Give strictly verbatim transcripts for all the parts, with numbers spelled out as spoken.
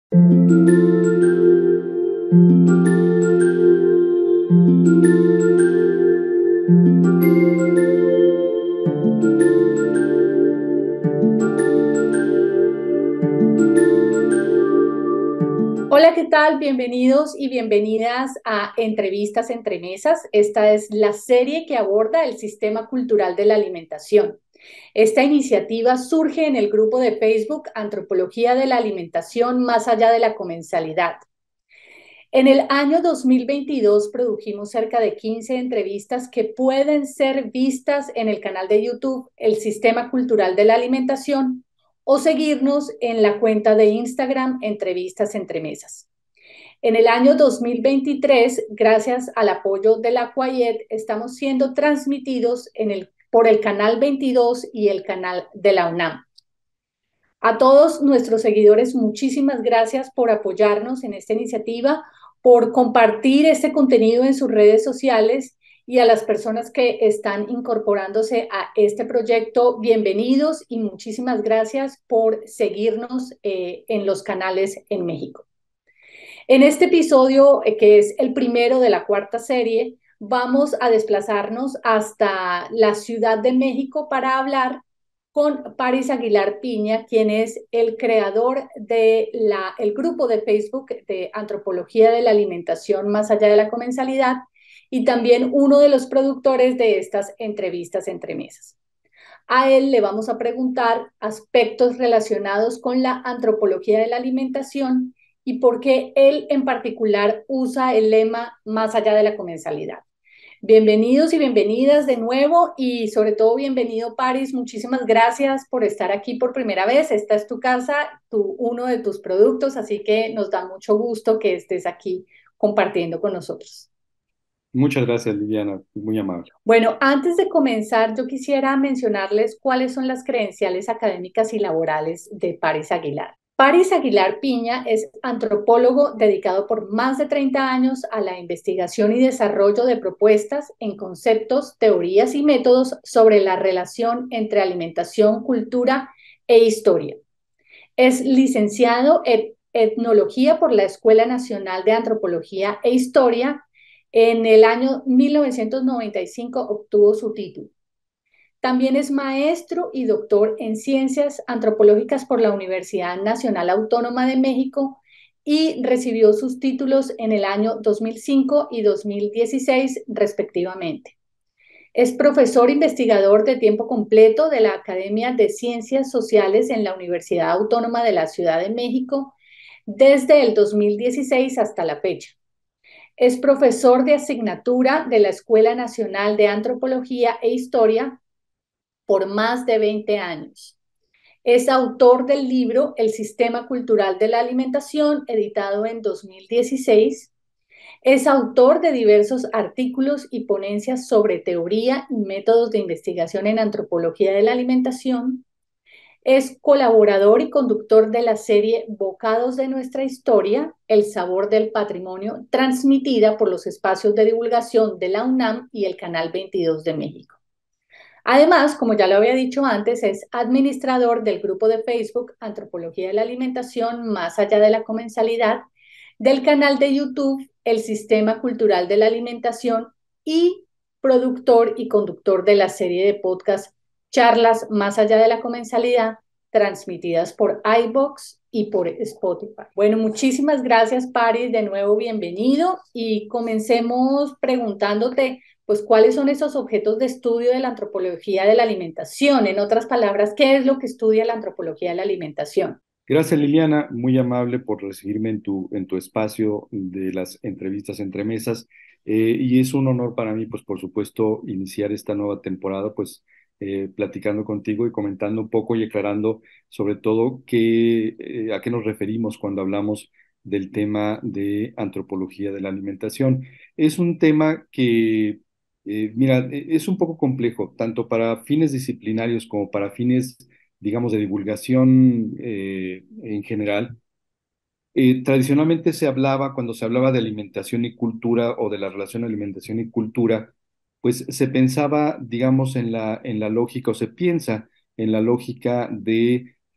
Hola, ¿qué tal? Bienvenidos y bienvenidas a Entrevistas entre Mesas. Esta es la serie que aborda el sistema cultural de la alimentación. Esta iniciativa surge en el grupo de Facebook Antropología de la Alimentación más allá de la comensalidad. En el año dos mil veintidós produjimos cerca de quince entrevistas que pueden ser vistas en el canal de YouTube El Sistema Cultural de la Alimentación o seguirnos en la cuenta de Instagram Entrevistas entre Mesas. En el año dos mil veintitrés, gracias al apoyo de la Cuayet, estamos siendo transmitidos en el, por el canal veintidós y el canal de la UNAM. A todos nuestros seguidores, muchísimas gracias por apoyarnos en esta iniciativa, por compartir este contenido en sus redes sociales, y a las personas que están incorporándose a este proyecto, bienvenidos y muchísimas gracias por seguirnos eh, en los canales en México. En este episodio, eh, que es el primero de la cuarta serie, vamos a desplazarnos hasta la Ciudad de México para hablar con Paris Aguilar Piña, quien es el creador del grupo de Facebook de Antropología de la Alimentación más allá de la comensalidad y también uno de los productores de estas entrevistas entre mesas. A él le vamos a preguntar aspectos relacionados con la antropología de la alimentación y por qué él en particular usa el lema más allá de la comensalidad. Bienvenidos y bienvenidas de nuevo y sobre todo bienvenido Paris, muchísimas gracias por estar aquí por primera vez. Esta es tu casa, tu, uno de tus productos, así que nos da mucho gusto que estés aquí compartiendo con nosotros. Muchas gracias, Liliana, muy amable. Bueno, antes de comenzar, yo quisiera mencionarles cuáles son las credenciales académicas y laborales de Paris Aguilar. Paris Aguilar Piña es antropólogo dedicado por más de treinta años a la investigación y desarrollo de propuestas en conceptos, teorías y métodos sobre la relación entre alimentación, cultura e historia. Es licenciado en etnología por la Escuela Nacional de Antropología e Historia. En el año mil novecientos noventa y cinco obtuvo su título. También es maestro y doctor en Ciencias Antropológicas por la Universidad Nacional Autónoma de México y recibió sus títulos en el año dos mil cinco y dos mil dieciséis respectivamente. Es profesor investigador de tiempo completo de la Academia de Ciencias Sociales en la Universidad Autónoma de la Ciudad de México desde el dos mil dieciséis hasta la fecha. Es profesor de asignatura de la Escuela Nacional de Antropología e Historia por más de veinte años. Es autor del libro El Sistema Cultural de la Alimentación, editado en dos mil dieciséis. Es autor de diversos artículos y ponencias sobre teoría y métodos de investigación en antropología de la alimentación. Es colaborador y conductor de la serie Bocados de nuestra historia, El sabor del patrimonio, transmitida por los espacios de divulgación de la UNAM y el Canal veintidós de México. Además, como ya lo había dicho antes, es administrador del grupo de Facebook Antropología de la Alimentación más allá de la comensalidad, del canal de YouTube El Sistema Cultural de la Alimentación y productor y conductor de la serie de podcast Charlas más allá de la comensalidad, transmitidas por iVoox y por Spotify. Bueno, muchísimas gracias, Paris, de nuevo bienvenido y comencemos preguntándote, pues, ¿cuáles son esos objetos de estudio de la antropología de la alimentación? En otras palabras, ¿qué es lo que estudia la antropología de la alimentación? Gracias, Liliana, muy amable por recibirme en tu, en tu espacio de las entrevistas entre mesas. Eh, y es un honor para mí, pues, por supuesto, iniciar esta nueva temporada, pues, eh, platicando contigo y comentando un poco y aclarando sobre todo qué, eh, a qué nos referimos cuando hablamos del tema de antropología de la alimentación. Es un tema que, eh, mira, e- es un poco complejo, tanto para fines disciplinarios como para fines, digamos, de divulgación eh, en general. Eh, tradicionalmente se hablaba, cuando se hablaba de alimentación y cultura o de la relación alimentación y cultura, pues se pensaba, digamos, en la, en la lógica o se piensa en la lógica de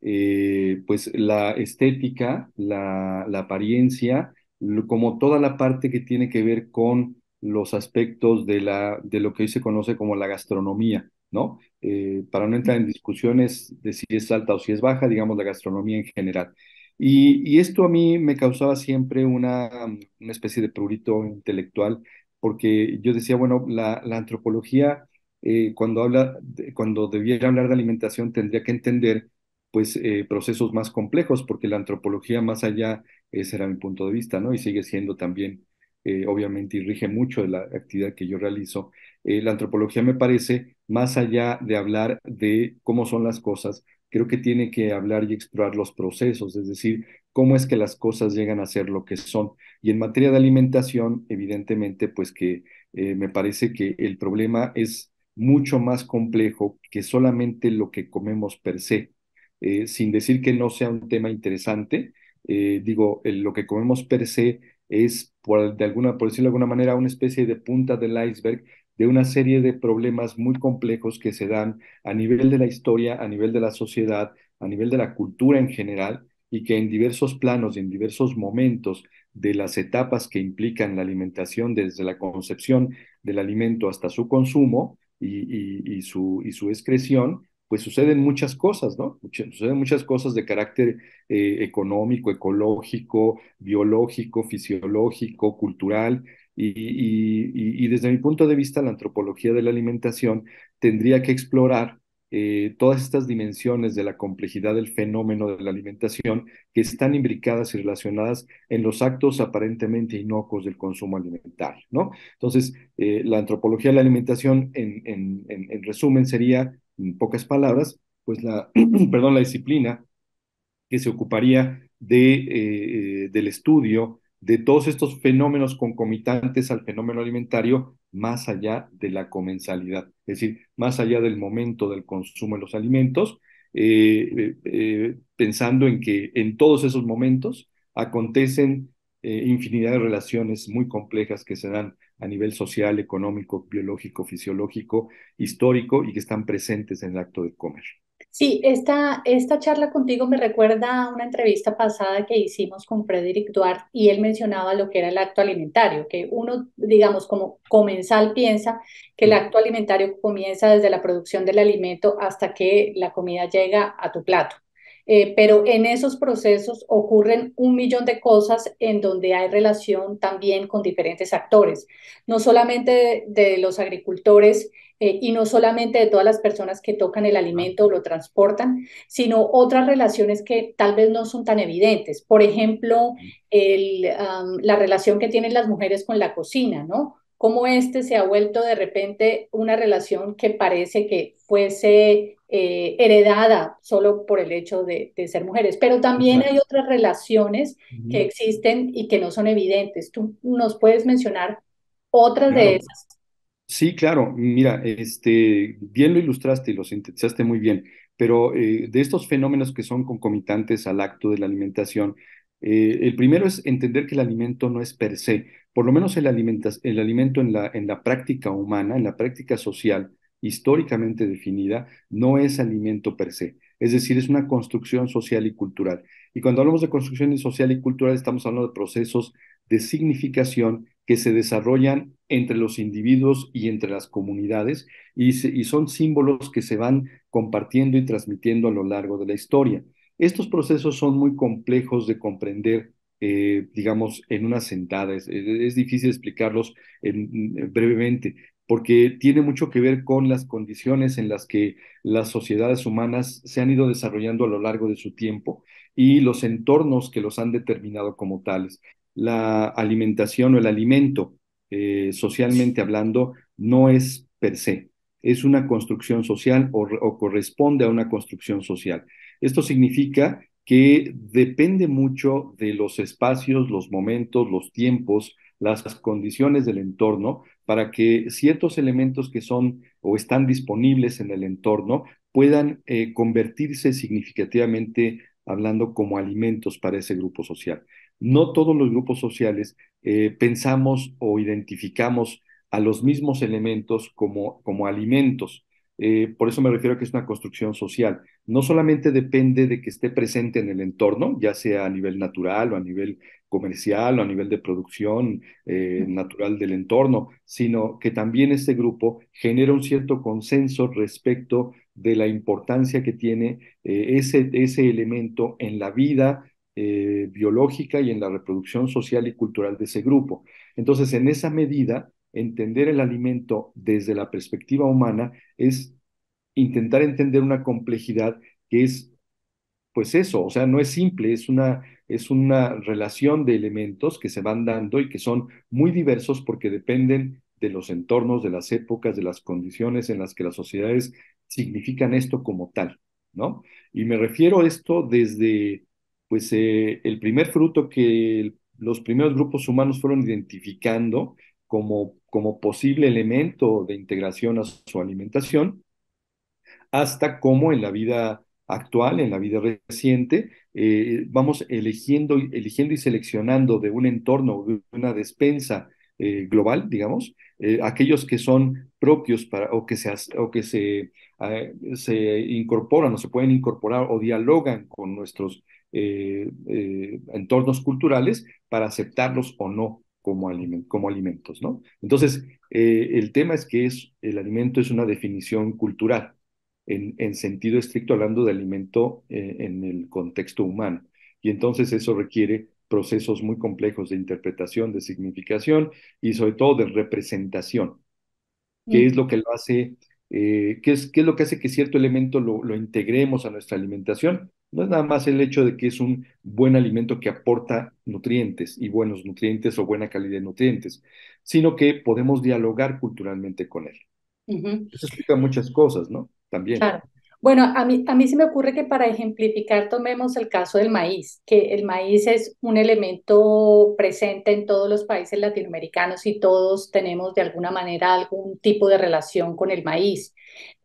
eh, pues la estética, la, la apariencia, lo- como toda la parte que tiene que ver con los aspectos de, la, de lo que hoy se conoce como la gastronomía, ¿no? Eh, para no entrar en discusiones de si es alta o si es baja, digamos la gastronomía en general. Y, y esto a mí me causaba siempre una, una especie de prurito intelectual, porque yo decía, bueno, la, la antropología, eh, cuando habla, de- cuando debiera hablar de alimentación, tendría que entender, pues, eh, procesos más complejos, porque la antropología, más allá, ese era mi punto de vista, ¿no? Y sigue siendo también, eh, obviamente, y rige mucho de la actividad que yo realizo. Eh, la antropología me parece, más allá de hablar de cómo son las cosas, creo que tiene que hablar y explorar los procesos, es decir, cómo es que las cosas llegan a ser lo que son. Y en materia de alimentación, evidentemente, pues que eh, me parece que el problema es mucho más complejo que solamente lo que comemos per se. Eh, sin decir que no sea un tema interesante, eh, digo, el- lo que comemos per se es, por, de alguna, por decirlo de alguna manera, una especie de punta del iceberg de una serie de problemas muy complejos que se dan a nivel de la historia, a nivel de la sociedad, a nivel de la cultura en general, y que en diversos planos y en diversos momentos de las etapas que implican la alimentación, desde la concepción del alimento hasta su consumo y, y, y su, y su excreción, pues suceden muchas cosas, ¿no? Muchas, suceden muchas cosas de carácter eh, económico, ecológico, biológico, fisiológico, cultural, y, y, y, y desde mi punto de vista, la antropología de la alimentación tendría que explorar eh, todas estas dimensiones de la complejidad del fenómeno de la alimentación que están imbricadas y relacionadas en los actos aparentemente inocuos del consumo alimentario, ¿no? Entonces, eh, la antropología de la alimentación, en, en, en, en resumen, sería, en pocas palabras, pues la, perdón, la disciplina que se ocuparía de, eh, eh, del estudio de todos estos fenómenos concomitantes al fenómeno alimentario más allá de la comensalidad, es decir, más allá del momento del consumo de los alimentos, eh, eh, eh, pensando en que en todos esos momentos acontecen eh, infinidad de relaciones muy complejas que se dan a nivel social, económico, biológico, fisiológico, histórico y que están presentes en el acto de comer. Sí, esta, esta charla contigo me recuerda a una entrevista pasada que hicimos con Frederick Duarte y él mencionaba lo que era el acto alimentario, que uno, digamos, como comensal piensa que el acto alimentario comienza desde la producción del alimento hasta que la comida llega a tu plato. Eh, pero en esos procesos ocurren un millón de cosas en donde hay relación también con diferentes actores, no solamente de, de los agricultores eh, y no solamente de todas las personas que tocan el alimento o lo transportan, sino otras relaciones que tal vez no son tan evidentes. Por ejemplo, el, um, la relación que tienen las mujeres con la cocina, ¿no? Cómo este se ha vuelto de repente una relación que parece que fuese eh, heredada solo por el hecho de, de ser mujeres. Pero también hay Exacto. otras relaciones que Ujú. existen y que no son evidentes. ¿Tú nos puedes mencionar otras de Claro, esas? sí, claro. Mira, este, bien lo ilustraste y lo sintetizaste muy bien, pero eh, de estos fenómenos que son concomitantes al acto de la alimentación, eh, el primero es entender que el alimento no es per se, por lo menos el, alimenta- el alimento en la, en la práctica humana, en la práctica social, históricamente definida, no es alimento per se. Es decir, es una construcción social y cultural. Y cuando hablamos de construcción social y cultural, estamos hablando de procesos de significación que se desarrollan entre los individuos y entre las comunidades y, se- y son símbolos que se van compartiendo y transmitiendo a lo largo de la historia. Estos procesos son muy complejos de comprender, eh, digamos, en una sentada. Es, es difícil explicarlos en- en- brevemente porque tiene mucho que ver con las condiciones en las que las sociedades humanas se han ido desarrollando a lo largo de su tiempo y los entornos que los han determinado como tales. La alimentación o el alimento, eh, socialmente hablando, no es per se, es una construcción social o, o corresponde a una construcción social. Esto significa que depende mucho de los espacios, los momentos, los tiempos, las condiciones del entorno, para que ciertos elementos que son o están disponibles en el entorno puedan eh, convertirse significativamente hablando como alimentos para ese grupo social. No todos los grupos sociales eh, pensamos o identificamos a los mismos elementos como, como alimentos. Eh, por eso me refiero a que es una construcción social. No solamente depende de que esté presente en el entorno, ya sea a nivel natural o a nivel comercial o a nivel de producción eh, natural del entorno, sino que también este grupo genera un cierto consenso respecto de la importancia que tiene eh, ese, ese elemento en la vida eh, biológica y en la reproducción social y cultural de ese grupo. Entonces, en esa medida, entender el alimento desde la perspectiva humana es intentar entender una complejidad que es, pues eso, o sea, no es simple, es una, es una relación de elementos que se van dando y que son muy diversos porque dependen de los entornos, de las épocas, de las condiciones en las que las sociedades significan esto como tal, ¿no? Y me refiero a esto desde, pues, eh, el primer fruto que el- los primeros grupos humanos fueron identificando como, como posible elemento de integración a su alimentación hasta cómo en la vida actual, en la vida reciente, eh, vamos eligiendo, eligiendo y seleccionando de un entorno, de una despensa eh, global, digamos, eh, aquellos que son propios para, o que se, as- o que se, eh, se incorporan o se pueden incorporar o dialogan con nuestros eh, eh, entornos culturales para aceptarlos o no como, aliment- como alimentos, ¿no? Entonces, eh, el tema es que es, el alimento es una definición cultural en, en sentido estricto hablando de alimento eh, en el contexto humano. Y entonces eso requiere procesos muy complejos de interpretación, de significación y sobre todo de representación. ¿Qué es lo que lo hace, eh, qué es, qué es lo que hace que cierto elemento lo, lo integremos a nuestra alimentación? No es nada más el hecho de que es un buen alimento que aporta nutrientes y buenos nutrientes o buena calidad de nutrientes, sino que podemos dialogar culturalmente con él. Ujú. Eso explica muchas cosas, ¿no? También. Claro. Bueno, a mí, a mí se me ocurre que para ejemplificar tomemos el caso del maíz, que el maíz es un elemento presente en todos los países latinoamericanos y todos tenemos de alguna manera algún tipo de relación con el maíz,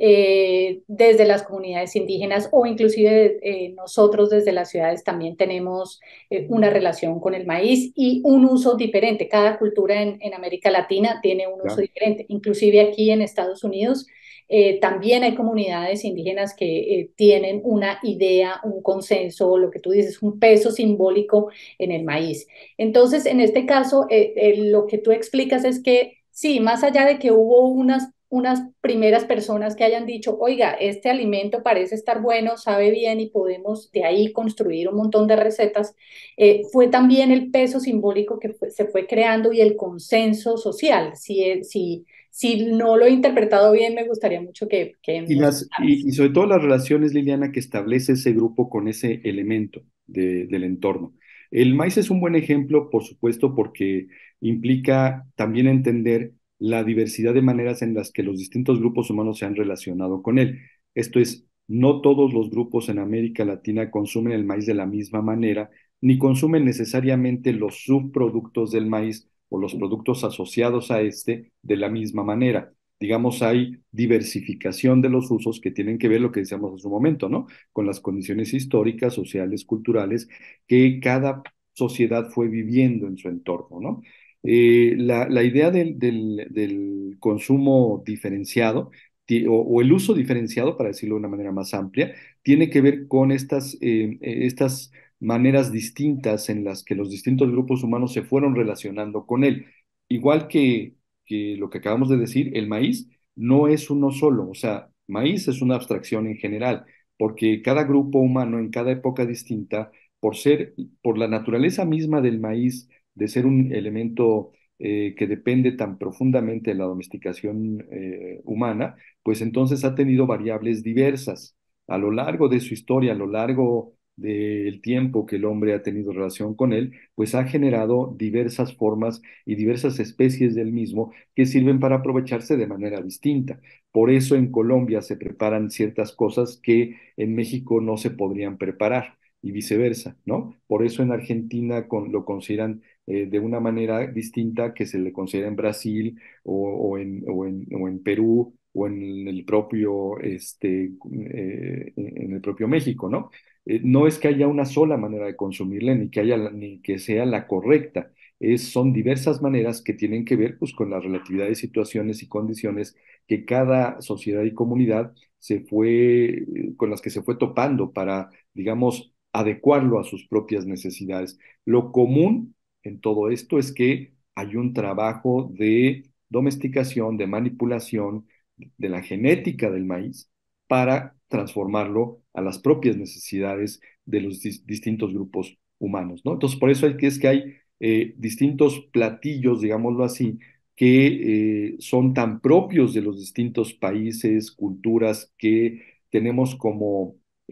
eh, desde las comunidades indígenas o inclusive eh, nosotros desde las ciudades también tenemos eh, una relación con el maíz y un uso diferente. Cada cultura en, en América Latina tiene un uso Claro. diferente, inclusive aquí en Estados Unidos. Eh, también hay comunidades indígenas que eh, tienen una idea, un consenso, lo que tú dices, un peso simbólico en el maíz. Entonces, en este caso, eh, eh, lo que tú explicas es que sí, más allá de que hubo unas, unas primeras personas que hayan dicho, oiga, este alimento parece estar bueno, sabe bien y podemos de ahí construir un montón de recetas, eh, fue también el peso simbólico que fue, se fue creando y el consenso social. Si, si si no lo he interpretado bien, me gustaría mucho que, que Y, nos las, y, contaras. y sobre todo las relaciones, Liliana, que establece ese grupo con ese elemento de- del entorno. El maíz es un buen ejemplo, por supuesto, porque implica también entender la diversidad de maneras en las que los distintos grupos humanos se han relacionado con él. Esto es, no todos los grupos en América Latina consumen el maíz de la misma manera, ni consumen necesariamente los subproductos del maíz o los productos asociados a este de la misma manera. Digamos, hay diversificación de los usos que tienen que ver lo que decíamos en su momento, ¿no? Con las condiciones históricas, sociales, culturales que cada sociedad fue viviendo en su entorno, ¿no? Eh, la, la idea del, del, del consumo diferenciado ti- o, o el uso diferenciado, para decirlo de una manera más amplia, tiene que ver con estas, eh, eh, estas maneras distintas en las que los distintos grupos humanos se fueron relacionando con él. Igual que que lo que acabamos de decir, el maíz no es uno solo, o sea, maíz es una abstracción en general, porque cada grupo humano en cada época distinta, por ser, por la naturaleza misma del maíz, de ser un elemento eh, que depende tan profundamente de la domesticación eh, humana, pues entonces ha tenido variables diversas a lo largo de su historia, a lo largo del tiempo que el hombre ha tenido relación con él, pues ha generado diversas formas y diversas especies del mismo que sirven para aprovecharse de manera distinta. Por eso en Colombia se preparan ciertas cosas que en México no se podrían preparar y viceversa, ¿no? Por eso en Argentina con, lo consideran eh, de una manera distinta que se le considera en Brasil o, o en, o, en, o en Perú o en el propio, este, eh, en el propio México, ¿no? Eh, no es que haya una sola manera de consumirla, ni que haya, ni que sea la correcta, es, son diversas maneras que tienen que ver pues, con la relatividad de situaciones y condiciones que cada sociedad y comunidad se fue, con las que se fue topando para, digamos, adecuarlo a sus propias necesidades. Lo común en todo esto es que hay un trabajo de domesticación, de manipulación de la genética del maíz para transformarlo a las propias necesidades de los dis distintos grupos humanos, ¿no? Entonces, por eso es que, es que hay eh, distintos platillos, digámoslo así, que eh, son tan propios de los distintos países, culturas, que tenemos como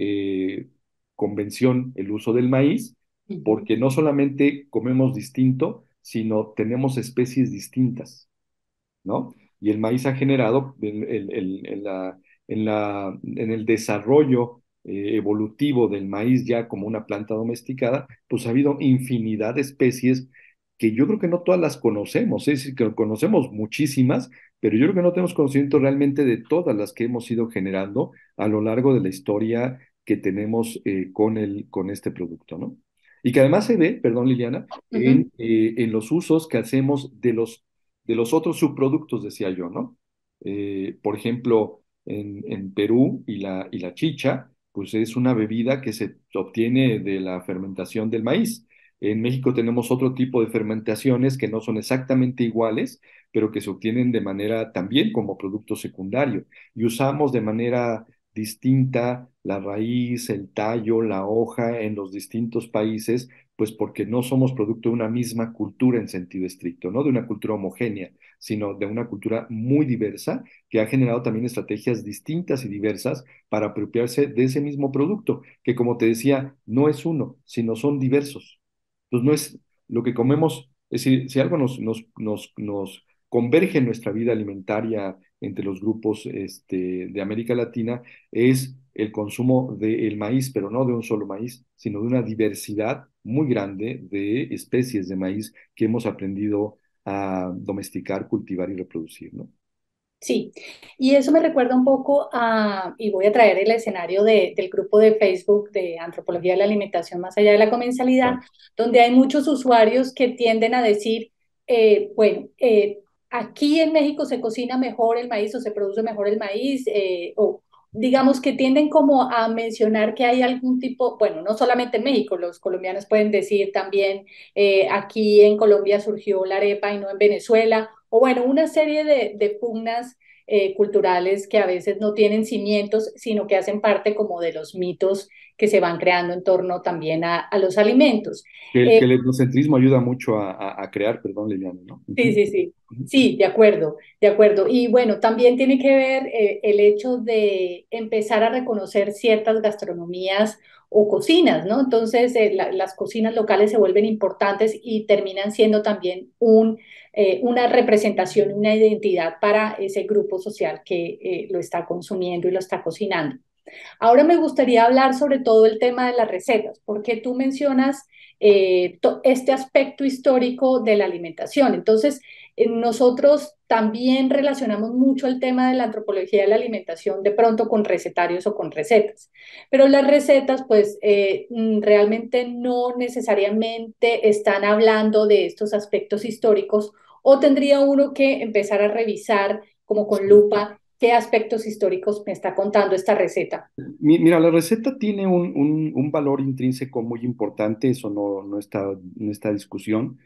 eh, convención el uso del maíz, Ujú. porque no solamente comemos distinto, sino tenemos especies distintas, ¿no? Y el maíz ha generado en, en- en- en la, en la- en el desarrollo eh, evolutivo del maíz ya como una planta domesticada, pues ha habido infinidad de especies que yo creo que no todas las conocemos, es decir, que conocemos muchísimas, pero yo creo que no tenemos conocimiento realmente de todas las que hemos ido generando a lo largo de la historia que tenemos eh, con el, con este producto, ¿no? Y que además se ve, perdón Liliana, Ujú. en, eh, en los usos que hacemos de los de los otros subproductos, decía yo, ¿no? Eh, por ejemplo, en, en Perú y la, y la chicha, pues es una bebida que se obtiene de la fermentación del maíz. En México tenemos otro tipo de fermentaciones que no son exactamente iguales, pero que se obtienen de manera también como producto secundario. Y usamos de manera distinta la raíz, el tallo, la hoja en los distintos países pues porque no somos producto de una misma cultura en sentido estricto, no de una cultura homogénea, sino de una cultura muy diversa que ha generado también estrategias distintas y diversas para apropiarse de ese mismo producto, que como te decía, no es uno, sino son diversos. Entonces no es lo que comemos, es decir, si algo nos, nos, nos, nos converge en nuestra vida alimentaria entre los grupos este, de América Latina, es el consumo del maíz, pero no de un solo maíz, sino de una diversidad muy grande de especies de maíz que hemos aprendido a domesticar, cultivar y reproducir, ¿no? Sí, y eso me recuerda un poco a, y voy a traer el escenario de- del grupo de Facebook de Antropología de la Alimentación más allá de la comensalidad, Claro. donde hay muchos usuarios que tienden a decir, eh, bueno, eh, aquí en México se cocina mejor el maíz o se produce mejor el maíz, eh, o digamos que tienden como a mencionar que hay algún tipo, bueno, no solamente en México, los colombianos pueden decir también, eh, aquí en Colombia surgió la arepa y no en Venezuela, o bueno, una serie de, de pugnas eh, culturales que a veces no tienen cimientos, sino que hacen parte como de los mitos que se van creando en torno también a, a los alimentos. Que el, Eh, que el etnocentrismo ayuda mucho a, a, a crear, perdón, Liliana, ¿no? sí, Ujú, sí, sí. ujú. Sí, de acuerdo, de acuerdo. Y bueno, también tiene que ver eh, el hecho de empezar a reconocer ciertas gastronomías o cocinas, ¿no? Entonces, eh, la- las cocinas locales se vuelven importantes y terminan siendo también un, eh, una representación, una identidad para ese grupo social que eh, lo está consumiendo y lo está cocinando. Ahora me gustaría hablar sobre todo el tema de las recetas, porque tú mencionas eh, este aspecto histórico de la alimentación. Entonces, eh, nosotros también relacionamos mucho el tema de la antropología de la alimentación de pronto con recetarios o con recetas, pero las recetas pues eh, mm, realmente no necesariamente están hablando de estos aspectos históricos o tendría uno que empezar a revisar como con Sí. lupa qué aspectos históricos me está contando esta receta. Mi- Mira, la receta tiene un, un- un valor intrínseco muy importante, eso no, no está en esta discusión,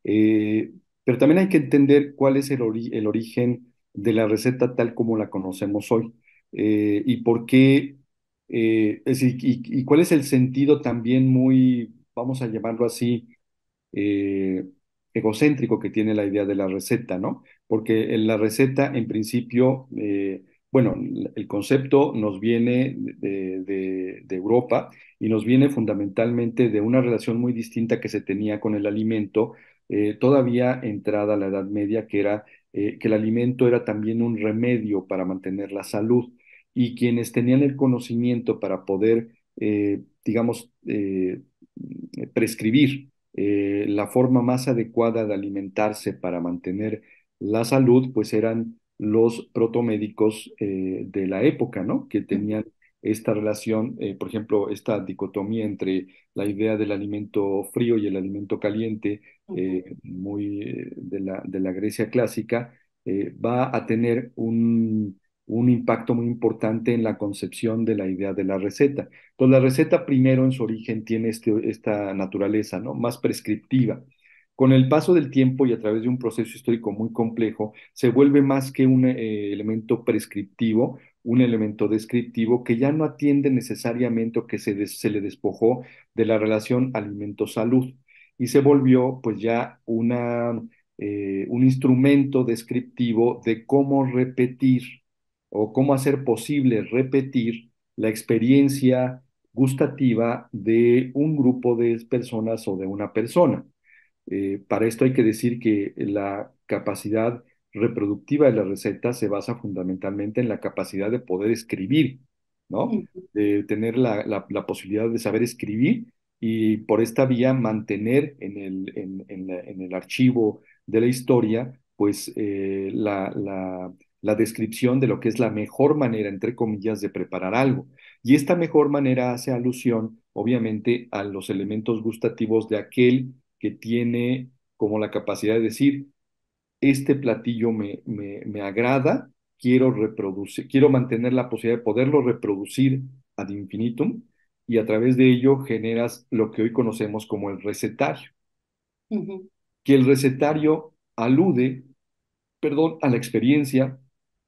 eh, pero también hay que entender cuál es el, ori- el origen de la receta tal como la conocemos hoy, eh, y por qué, eh, es decir, y, y cuál es el sentido también muy, vamos a llamarlo así, eh, egocéntrico que tiene la idea de la receta, ¿no? Porque en la receta, en principio, eh, bueno, el concepto nos viene de, de- de Europa y nos viene fundamentalmente de una relación muy distinta que se tenía con el alimento, eh, todavía entrada la Edad Media, que era eh, que el alimento era también un remedio para mantener la salud y quienes tenían el conocimiento para poder, eh, digamos, eh, prescribir eh, la forma más adecuada de alimentarse para mantener la salud, pues eran los protomédicos eh, de la época, ¿no? Que tenían esta relación, eh, por ejemplo, esta dicotomía entre la idea del alimento frío y el alimento caliente, Ujú, eh, muy eh, de la, de la Grecia clásica, eh, va a tener un, un impacto muy importante en la concepción de la idea de la receta. Entonces, la receta primero en su origen tiene este, esta naturaleza, ¿no? Más prescriptiva. Con el paso del tiempo y a través de un proceso histórico muy complejo, se vuelve más que un eh, elemento prescriptivo, un elemento descriptivo que ya no atiende necesariamente o que se, des- se le despojó de la relación alimento-salud y se volvió pues ya una, eh, un instrumento descriptivo de cómo repetir o cómo hacer posible repetir la experiencia gustativa de un grupo de personas o de una persona. Eh, para esto hay que decir que la capacidad reproductiva de la receta se basa fundamentalmente en la capacidad de poder escribir, ¿no? ujú, De tener la, la- la posibilidad de saber escribir y por esta vía mantener en el, en, en la- en el archivo de la historia, pues eh, la, la, la descripción de lo que es la mejor manera, entre comillas, de preparar algo. Y esta mejor manera hace alusión, obviamente, a los elementos gustativos de aquel que tiene como la capacidad de decir, este platillo me, me, me agrada, quiero reproducir, quiero mantener la posibilidad de poderlo reproducir ad infinitum y a través de ello generas lo que hoy conocemos como el recetario, ujú, que el recetario alude, perdón, a la experiencia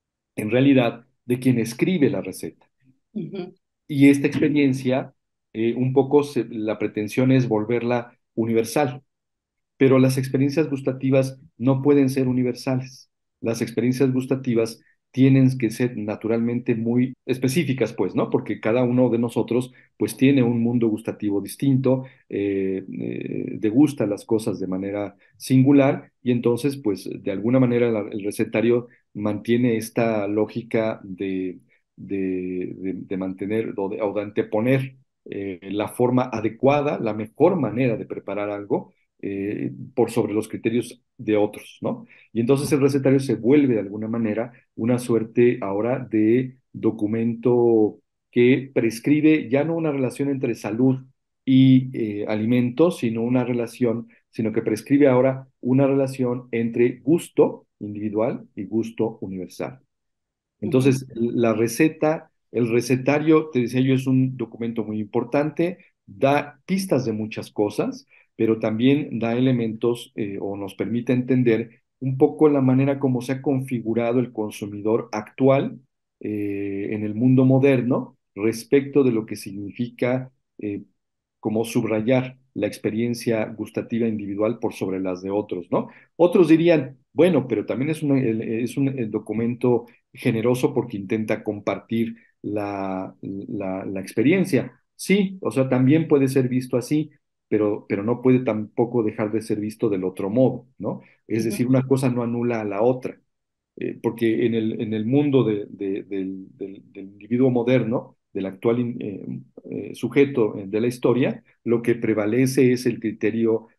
en realidad de quien escribe la receta. ujú, Y esta experiencia, eh, un poco se- la pretensión es volverla universal. Pero las experiencias gustativas no pueden ser universales. Las experiencias gustativas tienen que ser naturalmente muy específicas, pues, ¿no? Porque cada uno de nosotros, pues, tiene un mundo gustativo distinto, eh, eh, degusta las cosas de manera singular y entonces, pues, de alguna manera la- el recetario mantiene esta lógica de, de, de- de mantener o de, o de anteponer eh, la forma adecuada, la mejor manera de preparar algo eh, por sobre los criterios de otros, ¿no? Y entonces el recetario se vuelve de alguna manera una suerte ahora de documento que prescribe ya no una relación entre salud y eh, alimentos, sino una relación, sino que prescribe ahora una relación entre gusto individual y gusto universal. ujú, Entonces, la receta, el recetario, te decía yo, es un documento muy importante, da pistas de muchas cosas, pero también da elementos eh, o nos permite entender un poco la manera como se ha configurado el consumidor actual eh, en el mundo moderno respecto de lo que significa eh, como subrayar la experiencia gustativa individual por sobre las de otros, ¿no? Otros dirían, bueno, pero también es un, es un eh, documento generoso porque intenta compartir la, la, la experiencia. Sí, o sea, también puede ser visto así, pero, pero no puede tampoco dejar de ser visto del otro modo, ¿no? Es ujú, decir, una cosa no anula a la otra eh, porque en el, en el mundo de- de- del, del- del individuo moderno, del actual in- eh, eh, sujeto eh, de la historia, lo que prevalece es el criterio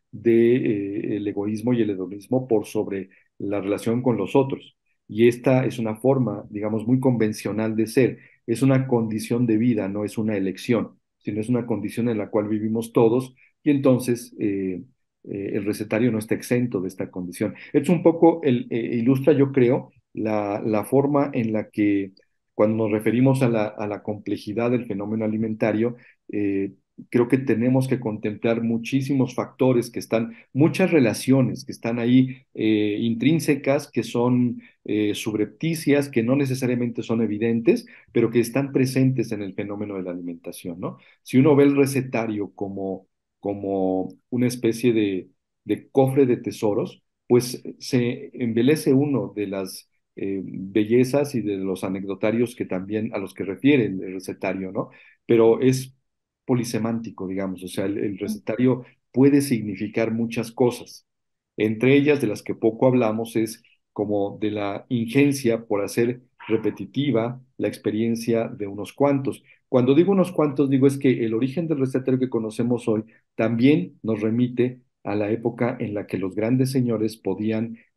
del egoísmo y el hedonismo por sobre la relación con los otros. Y esta es una forma, digamos, muy convencional de ser. Es una condición de vida, no es una elección, sino es una condición en la cual vivimos todos y entonces eh, eh, el recetario no está exento de esta condición. Es un poco, el, eh, ilustra, yo creo, la, la forma en la que cuando nos referimos a la, a la complejidad del fenómeno alimentario, eh, creo que tenemos que contemplar muchísimos factores que están, muchas relaciones que están ahí eh, intrínsecas, que son eh, subrepticias, que no necesariamente son evidentes, pero que están presentes en el fenómeno de la alimentación, ¿no? Si uno ve el recetario como, como una especie de, de cofre de tesoros, pues se embelece uno de las eh, bellezas y de los anecdotarios que también a los que refiere el, el recetario, ¿no? Pero es polisemántico, digamos, o sea, el, el recetario puede significar muchas cosas, entre ellas de las que poco hablamos es como de la ingencia por hacer repetitiva la experiencia de unos cuantos. Cuando digo unos cuantos, digo es que el origen del recetario que conocemos hoy también nos remite a la época en la que los grandes señores podían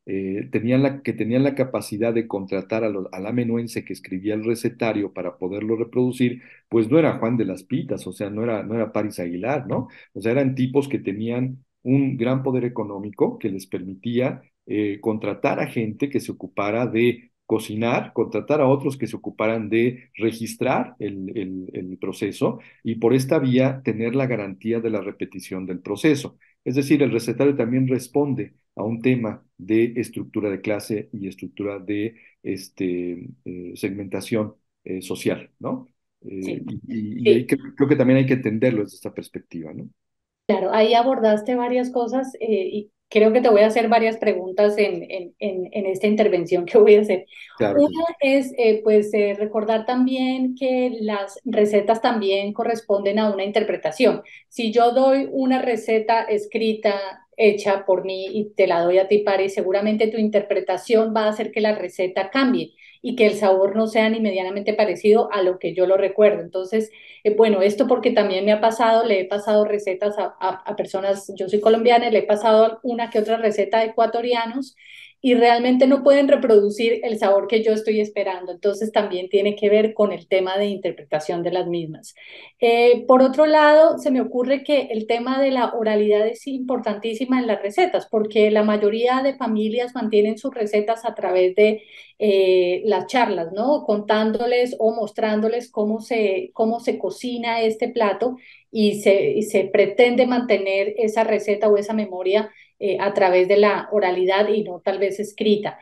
eh, tenían la, que tenían la capacidad de contratar a los- al amanuense que escribía el recetario para poderlo reproducir, pues no era Juan de las Pitas, o sea, no era, no era Paris Aguilar, ¿no? O sea, eran tipos que tenían un gran poder económico que les permitía eh, contratar a gente que se ocupara de cocinar, contratar a otros que se ocuparan de registrar el, el el proceso y por esta vía tener la garantía de la repetición del proceso. Es decir, el recetario también responde a un tema de estructura de clase y estructura de este, eh, segmentación eh, social, ¿no? Eh, Sí, y, y- y ahí sí. cre- creo que también hay que entenderlo desde esta perspectiva, ¿no? Claro, ahí abordaste varias cosas eh, y creo que te voy a hacer varias preguntas en, en, en, en esta intervención que voy a hacer. Claro Una que sí. es, eh, pues, eh, recordar también que las recetas también corresponden a una interpretación. Si yo doy una receta escrita, hecha por mí y te la doy a ti, Pari, seguramente tu interpretación va a hacer que la receta cambie y que el sabor no sea ni medianamente parecido a lo que yo lo recuerdo. Entonces, eh, bueno, esto porque también me ha pasado, le he pasado recetas a, a, a personas, yo soy colombiana, le he pasado una que otra receta a ecuatorianos y realmente no pueden reproducir el sabor que yo estoy esperando. Entonces también tiene que ver con el tema de interpretación de las mismas. Eh, por otro lado, se me ocurre que el tema de la oralidad es importantísima en las recetas, porque la mayoría de familias mantienen sus recetas a través de eh, las charlas, ¿no? Contándoles o mostrándoles cómo se, cómo se cocina este plato y se, y se pretende mantener esa receta o esa memoria eh, a través de la oralidad y no tal vez escrita.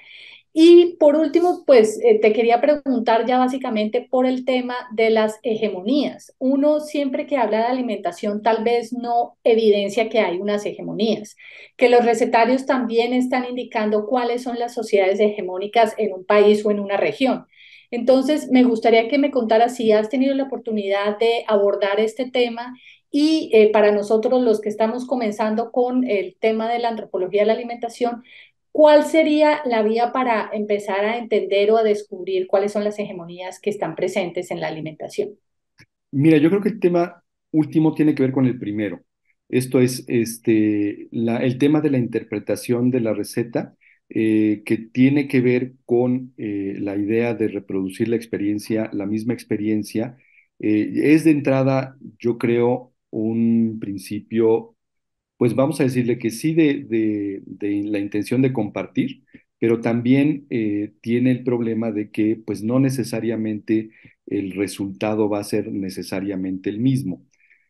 Y por último, pues eh, te quería preguntar ya básicamente por el tema de las hegemonías. Uno siempre que habla de alimentación tal vez no evidencia que hay unas hegemonías, que los recetarios también están indicando cuáles son las sociedades hegemónicas en un país o en una región. Entonces, me gustaría que me contaras si has tenido la oportunidad de abordar este tema y eh, para nosotros los que estamos comenzando con el tema de la antropología de la alimentación, ¿cuál sería la vía para empezar a entender o a descubrir cuáles son las hegemonías que están presentes en la alimentación? Mira, yo creo que el tema último tiene que ver con el primero. Esto es este, la- el tema de la interpretación de la receta, eh, que tiene que ver con eh, la idea de reproducir la experiencia, la misma experiencia. Eh, es de entrada, yo creo, un principio, pues vamos a decirle que sí de, de- de la intención de compartir, pero también eh, tiene el problema de que pues no necesariamente el resultado va a ser necesariamente el mismo.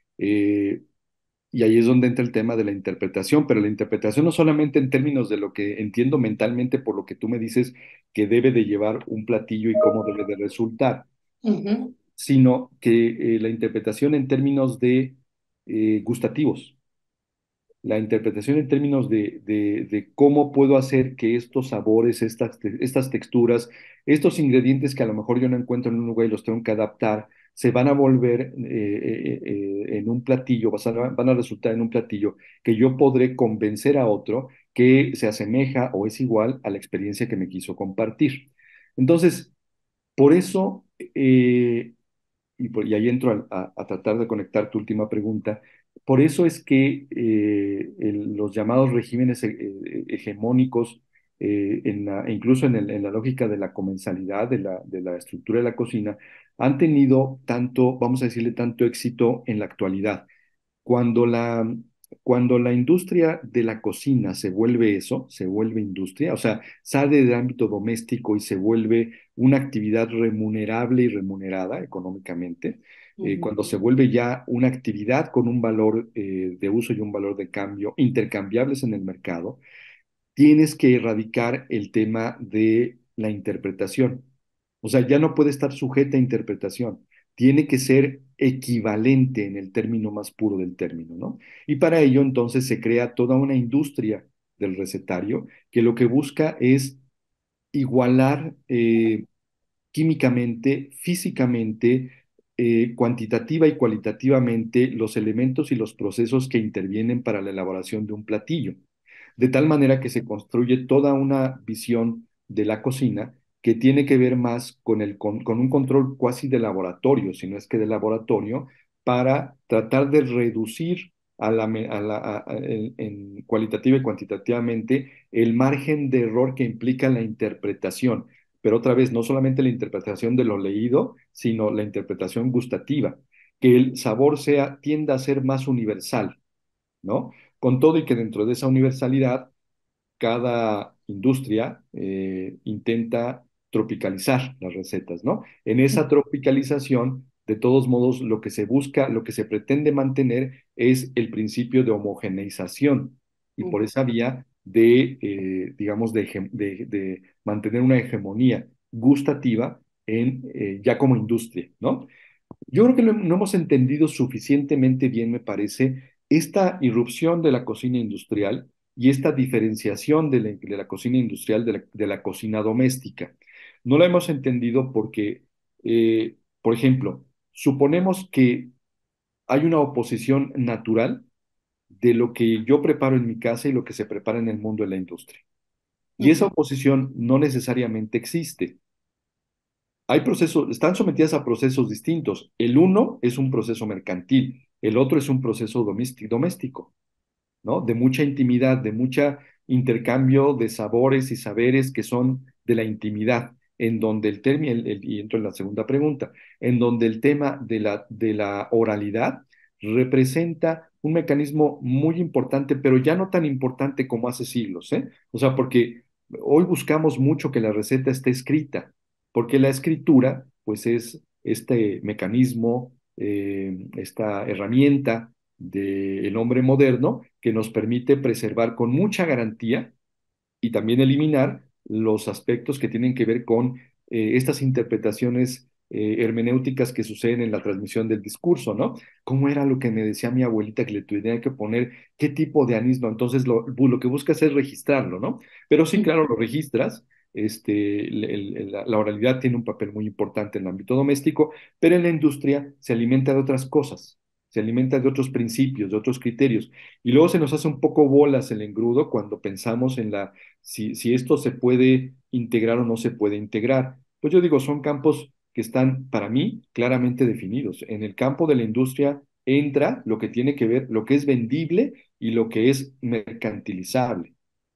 Eh, y ahí es donde entra el tema de la interpretación, pero la interpretación no solamente en términos de lo que entiendo mentalmente por lo que tú me dices que debe de llevar un platillo y cómo debe de resultar, Ujú, sino que eh, la interpretación en términos de eh, gustativos, la interpretación en términos de, de- de cómo puedo hacer que estos sabores, estas, te- estas texturas, estos ingredientes que a lo mejor yo no encuentro en un lugar y los tengo que adaptar, se van a volver eh, eh, eh, en un platillo, vas a- van a resultar en un platillo que yo podré convencer a otro que se asemeja o es igual a la experiencia que me quiso compartir. Entonces, por eso, eh, y, por- y ahí entro a, a- a tratar de conectar tu última pregunta. Por eso es que eh, el- los llamados regímenes he- eh, hegemónicos, eh, en la- incluso en, el- en la lógica de la comensalidad, de la, de la estructura de la cocina, han tenido tanto, vamos a decirle, tanto éxito en la actualidad. Cuando la, cuando la industria de la cocina se vuelve eso, se vuelve industria, o sea, sale del ámbito doméstico y se vuelve una actividad remunerable y remunerada económicamente, eh, ujú. cuando se vuelve ya una actividad con un valor eh, de uso y un valor de cambio intercambiables en el mercado, tienes que erradicar el tema de la interpretación. O sea, ya no puede estar sujeta a interpretación, tiene que ser equivalente en el término más puro del término, ¿no? Y para ello entonces se crea toda una industria del recetario que lo que busca es igualar eh, químicamente, físicamente, eh, cuantitativa y cualitativamente los elementos y los procesos que intervienen para la elaboración de un platillo, de tal manera que se construye toda una visión de la cocina que tiene que ver más con, el, con, con un control cuasi de laboratorio, si no es que de laboratorio, para tratar de reducir a la, me- a la- a- a- en, en cualitativa y cuantitativamente el margen de error que implica la interpretación. Pero otra vez, no solamente la interpretación de lo leído, sino la interpretación gustativa, que el sabor sea, tienda a ser más universal, ¿no? Con todo y que dentro de esa universalidad cada industria eh, intenta tropicalizar las recetas, ¿no? En esa tropicalización, de todos modos, lo que se busca, lo que se pretende mantener es el principio de homogeneización y por esa vía de, eh, digamos, de, hege- de- de mantener una hegemonía gustativa en, eh, ya como industria, ¿no? Yo creo que no, no hemos entendido suficientemente bien, me parece, esta irrupción de la cocina industrial y esta diferenciación de la, de la cocina industrial de la, de la cocina doméstica. No la hemos entendido porque, eh, por ejemplo, suponemos que hay una oposición natural de lo que yo preparo en mi casa y lo que se prepara en el mundo de la industria. Y esa Ujú, oposición no necesariamente existe. Hay procesos, están sometidas a procesos distintos. El uno es un proceso mercantil, el otro es un proceso domésti- doméstico, ¿no? De mucha intimidad, de mucha intercambio de sabores y saberes que son de la intimidad, en donde el término, y entro en la segunda pregunta, en donde el tema de la, de la oralidad representa un mecanismo muy importante, pero ya no tan importante como hace siglos, ¿eh? O sea, porque hoy buscamos mucho que la receta esté escrita, porque la escritura, pues es este mecanismo, eh, esta herramienta del hombre moderno que nos permite preservar con mucha garantía y también eliminar los aspectos que tienen que ver con eh, estas interpretaciones eh, hermenéuticas que suceden en la transmisión del discurso, ¿no? ¿Cómo era lo que me decía mi abuelita que le tenía que poner qué tipo de anís, ¿no? Entonces lo, lo que buscas es registrarlo, ¿no? Pero sí, ujú, claro, lo registras. Este, el- el- la, la oralidad tiene un papel muy importante en el ámbito doméstico, pero en la industria se alimenta de otras cosas, se alimenta de otros principios, de otros criterios. Y luego se nos hace un poco bolas el engrudo cuando pensamos en la si, si esto se puede integrar o no se puede integrar. Pues yo digo, son campos que están para mí claramente definidos. En el campo de la industria entra lo que tiene que ver, lo que es vendible y lo que es mercantilizable.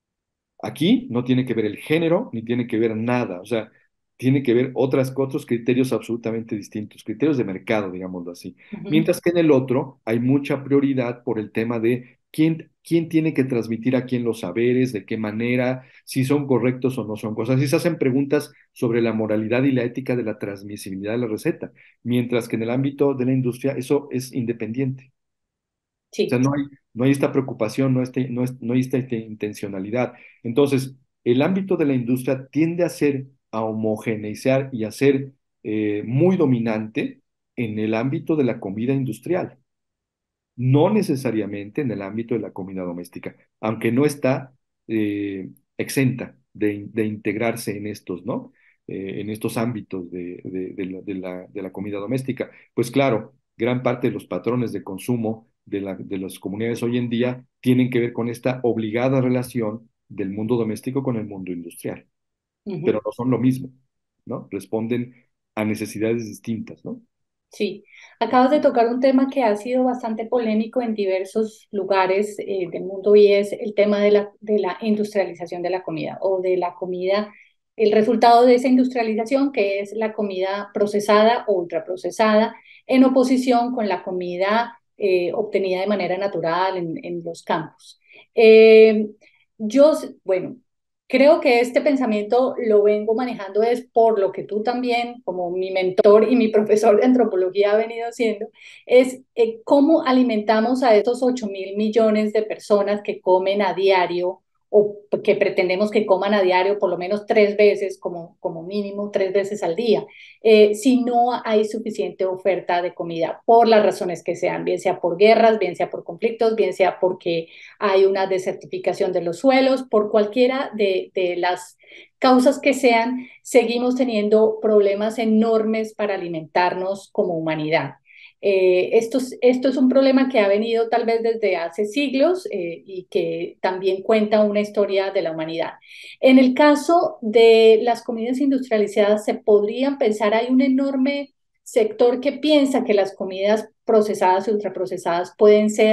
Aquí no tiene que ver el género ni tiene que ver nada, o sea, tiene que ver otras, otros criterios absolutamente distintos, criterios de mercado, digámoslo así. ujú, Mientras que en el otro hay mucha prioridad por el tema de quién, quién tiene que transmitir a quién los saberes, de qué manera, si son correctos o no son cosas. Así se hacen preguntas sobre la moralidad y la ética de la transmisibilidad de la receta, mientras que en el ámbito de la industria eso es independiente. O sea, sí. no hay, no hay esta preocupación, no, este- no, es- no hay esta, esta intencionalidad. Entonces, el ámbito de la industria tiende a ser, a homogeneizar y a ser eh, muy dominante en el ámbito de la comida industrial, no necesariamente en el ámbito de la comida doméstica, aunque no está eh, exenta de, de integrarse en estos, ¿no? Eh, en estos ámbitos de, de- de la, de la- de la comida doméstica. Pues claro, gran parte de los patrones de consumo de, la- de las comunidades hoy en día tienen que ver con esta obligada relación del mundo doméstico con el mundo industrial, pero Ujú. no son lo mismo, ¿no? Responden a necesidades distintas, ¿no? Sí, acabas de tocar un tema que ha sido bastante polémico en diversos lugares eh, del mundo y es el tema de la, de la industrialización de la comida o de la comida, el resultado de esa industrialización que es la comida procesada o ultraprocesada en oposición con la comida eh, obtenida de manera natural en, en los campos. Eh, yo, bueno, creo que este pensamiento lo vengo manejando es por lo que tú también, como mi mentor y mi profesor de antropología, ha venido haciendo, es eh, cómo alimentamos a estos ocho mil millones de personas que comen a diario o que pretendemos que coman a diario por lo menos tres veces, como, como mínimo tres veces al día, eh, si no hay suficiente oferta de comida, por las razones que sean, bien sea por guerras, bien sea por conflictos, bien sea porque hay una desertificación de los suelos, por cualquiera de, de las causas que sean, seguimos teniendo problemas enormes para alimentarnos como humanidad. Eh, esto, es- esto es un problema que ha venido tal vez desde hace siglos eh, y que también cuenta una historia de la humanidad. En el caso de las comidas industrializadas, se podrían pensar, hay un enorme sector que piensa que las comidas procesadas y ultraprocesadas pueden ser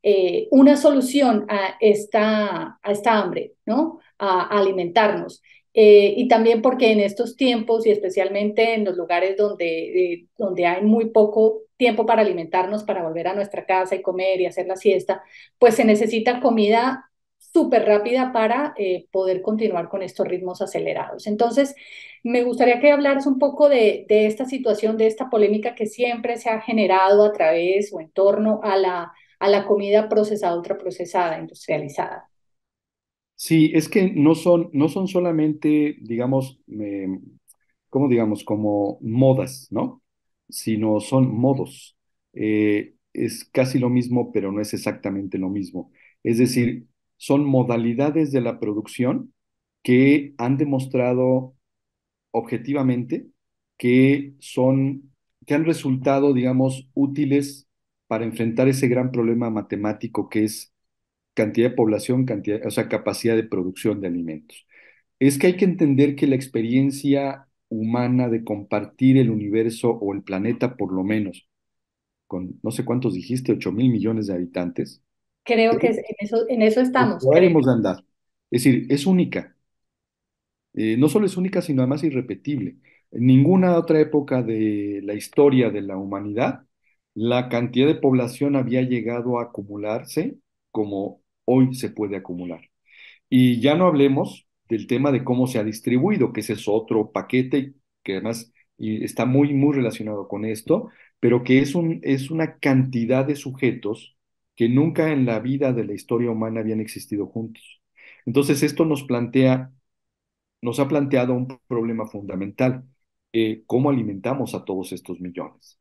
eh, una solución a esta, a esta hambre, ¿no? A, a alimentarnos. Eh, y también porque en estos tiempos y especialmente en los lugares donde, eh, donde hay muy poco tiempo para alimentarnos, para volver a nuestra casa y comer y hacer la siesta, pues se necesita comida súper rápida para eh, poder continuar con estos ritmos acelerados. Entonces, me gustaría que hablaras un poco de, de esta situación, de esta polémica que siempre se ha generado a través o en torno a la, a la comida procesada, ultraprocesada, industrializada. Sí, es que no son, no son solamente, digamos, eh, ¿cómo digamos? Como modas, ¿no? Sino son modos. Eh, es casi lo mismo, pero no es exactamente lo mismo. Es decir, son modalidades de la producción que han demostrado objetivamente que son, que han resultado, digamos, útiles para enfrentar ese gran problema matemático que es cantidad de población, cantidad, o sea, capacidad de producción de alimentos. Es que hay que entender que la experiencia humana de compartir el universo o el planeta, por lo menos, con no sé cuántos dijiste, ocho mil millones de habitantes, Creo que es, es- en eso, en eso es- estamos, por ahí creo. hemos de andar. Es decir, es única. Eh, no solo es única, sino además irrepetible. En ninguna otra época de la historia de la humanidad, la cantidad de población había llegado a acumularse como hoy se puede acumular. Y ya no hablemos del tema de cómo se ha distribuido, que ese es otro paquete que además y está muy, muy relacionado con esto, pero que es un, es una cantidad de sujetos que nunca en la vida de la historia humana habían existido juntos. Entonces, esto nos plantea, nos ha planteado un problema fundamental. Eh, ¿cómo alimentamos a todos estos millones?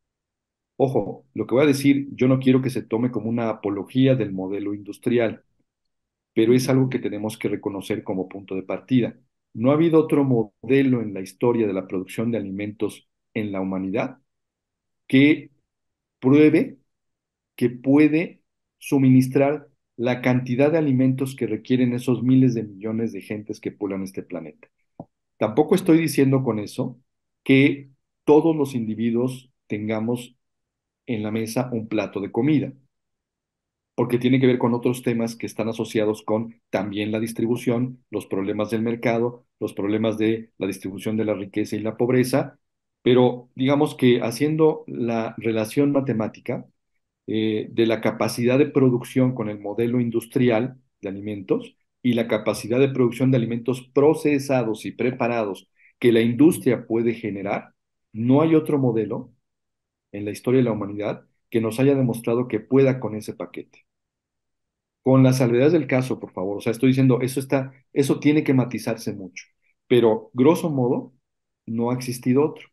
Ojo, lo que voy a decir, yo no quiero que se tome como una apología del modelo industrial, pero es algo que tenemos que reconocer como punto de partida. No ha habido otro modelo en la historia de la producción de alimentos en la humanidad que pruebe que puede suministrar la cantidad de alimentos que requieren esos miles de millones de gentes que poblan este planeta. Tampoco estoy diciendo con eso que todos los individuos tengamos en la mesa un plato de comida, porque tiene que ver con otros temas que están asociados con también la distribución, los problemas del mercado, los problemas de la distribución de la riqueza y la pobreza, pero digamos que haciendo la relación matemática eh, de la capacidad de producción con el modelo industrial de alimentos y la capacidad de producción de alimentos procesados y preparados que la industria puede generar, no hay otro modelo en la historia de la humanidad que nos haya demostrado que pueda con ese paquete. Con las salvedades del caso, por favor. O sea, estoy diciendo, eso está, eso tiene que matizarse mucho. Pero, grosso modo, no ha existido otro.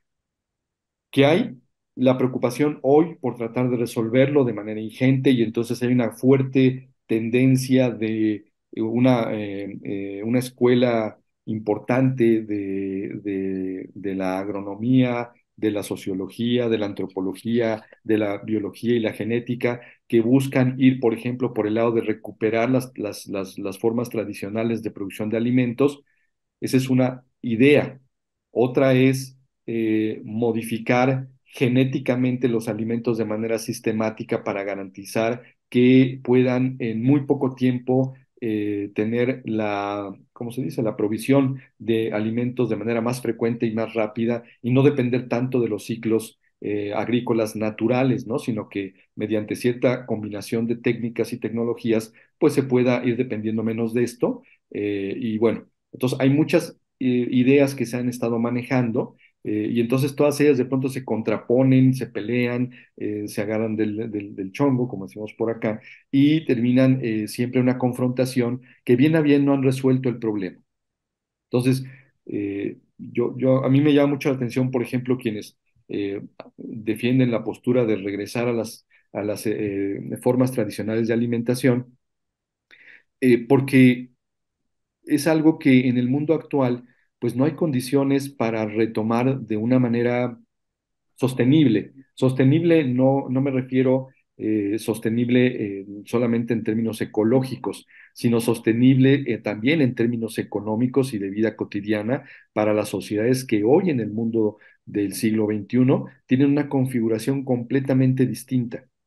¿Qué hay? La preocupación hoy por tratar de resolverlo de manera ingente y entonces hay una fuerte tendencia de una, eh, eh, una escuela importante de, de, de la agronomía, de la sociología, de la antropología, de la biología y la genética, que buscan ir, por ejemplo, por el lado de recuperar las, las, las, las formas tradicionales de producción de alimentos. Esa es una idea. Otra es eh, modificar genéticamente los alimentos de manera sistemática para garantizar que puedan en muy poco tiempo eh, tener la, ¿cómo se dice?, la provisión de alimentos de manera más frecuente y más rápida y no depender tanto de los ciclos eh, agrícolas naturales, ¿no? Sino que mediante cierta combinación de técnicas y tecnologías, pues se pueda ir dependiendo menos de esto. Eh, y bueno, entonces hay muchas eh, ideas que se han estado manejando eh, y entonces todas ellas de pronto se contraponen, se pelean, eh, se agarran del, del, del chongo, como decimos por acá, y terminan eh, siempre una confrontación que bien a bien no han resuelto el problema. Entonces, eh, yo, yo, a mí me llama mucho la atención, por ejemplo, quienes eh, defienden la postura de regresar a las, a las eh, formas tradicionales de alimentación, eh, porque es algo que en el mundo actual, pues no hay condiciones para retomar de una manera sostenible. Sostenible no, no me refiero eh, sostenible eh, solamente en términos ecológicos, sino sostenible eh, también en términos económicos y de vida cotidiana para las sociedades que hoy en el mundo del siglo veintiuno tienen una configuración completamente distinta.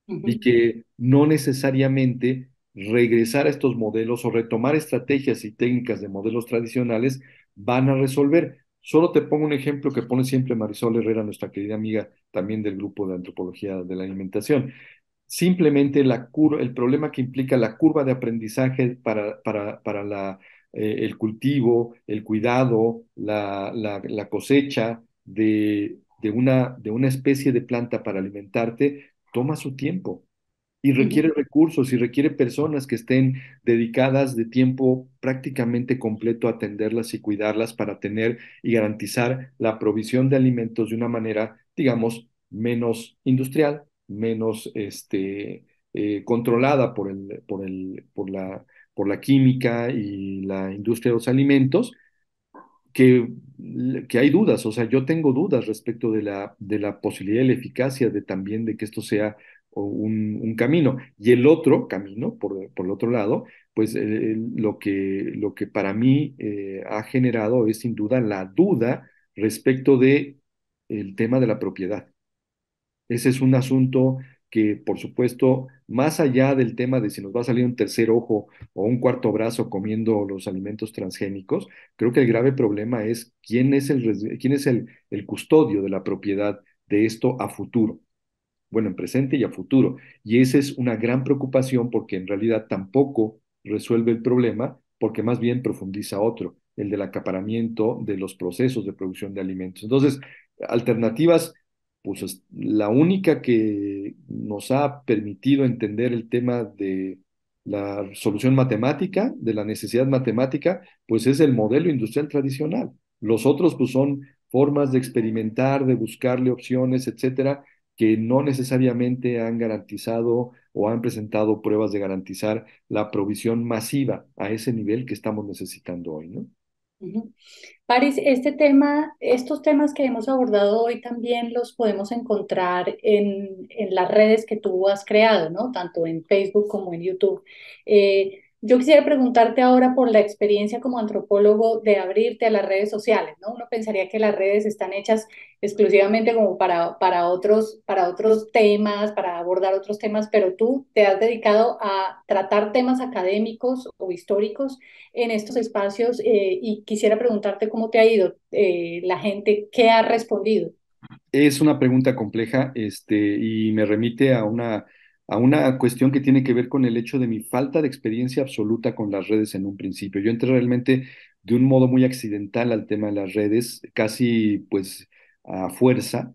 y Ujú, que no necesariamente regresar a estos modelos o retomar estrategias y técnicas de modelos tradicionales van a resolver. Solo te pongo un ejemplo que pone siempre Marisol Herrera, nuestra querida amiga también del grupo de antropología de la alimentación. Simplemente la cur- el problema que implica la curva de aprendizaje para, para, para la, eh, el cultivo, el cuidado, la, la, la cosecha de, de una, de una especie de planta para alimentarte, toma su tiempo y requiere ujú, recursos y requiere personas que estén dedicadas de tiempo prácticamente completo a atenderlas y cuidarlas para tener y garantizar la provisión de alimentos de una manera, digamos, menos industrial, menos este, eh, controlada por el, por el, por la, por la química y la industria de los alimentos que, que hay dudas, o sea, yo tengo dudas respecto de la, de la posibilidad y la eficacia de también de que esto sea un, un camino. Y el otro camino, por, por el otro lado, pues eh, lo que, lo que para mí eh, ha generado es sin duda la duda respecto de el tema de la propiedad. Ese es un asunto que, por supuesto, más allá del tema de si nos va a salir un tercer ojo o un cuarto brazo comiendo los alimentos transgénicos, creo que el grave problema es quién es el, res- quién es el, el custodio de la propiedad de esto a futuro, bueno, en presente y a futuro. Y esa es una gran preocupación porque en realidad tampoco resuelve el problema, porque más bien profundiza otro, el del acaparamiento de los procesos de producción de alimentos. Entonces, alternativas, pues es- la única que nos ha permitido entender el tema de la solución matemática, de la necesidad matemática, pues es el modelo industrial tradicional. Los otros, pues son formas de experimentar, de buscarle opciones, etcétera, que no necesariamente han garantizado o han presentado pruebas de garantizar la provisión masiva a ese nivel que estamos necesitando hoy, ¿no? ujú. Paris, este tema, estos temas que hemos abordado hoy también los podemos encontrar en, en las redes que tú has creado, ¿no? Tanto en Facebook como en YouTube. Eh, yo quisiera preguntarte ahora por la experiencia como antropólogo de abrirte a las redes sociales, ¿no? Uno pensaría que las redes están hechas exclusivamente como para, para otros, para otros temas, para abordar otros temas, pero tú te has dedicado a tratar temas académicos o históricos en estos espacios eh, y quisiera preguntarte cómo te ha ido eh, la gente, qué ha respondido. Es una pregunta compleja, este, y me remite a una, a una cuestión que tiene que ver con el hecho de mi falta de experiencia absoluta con las redes en un principio. Yo entré realmente de un modo muy accidental al tema de las redes, casi pues a fuerza,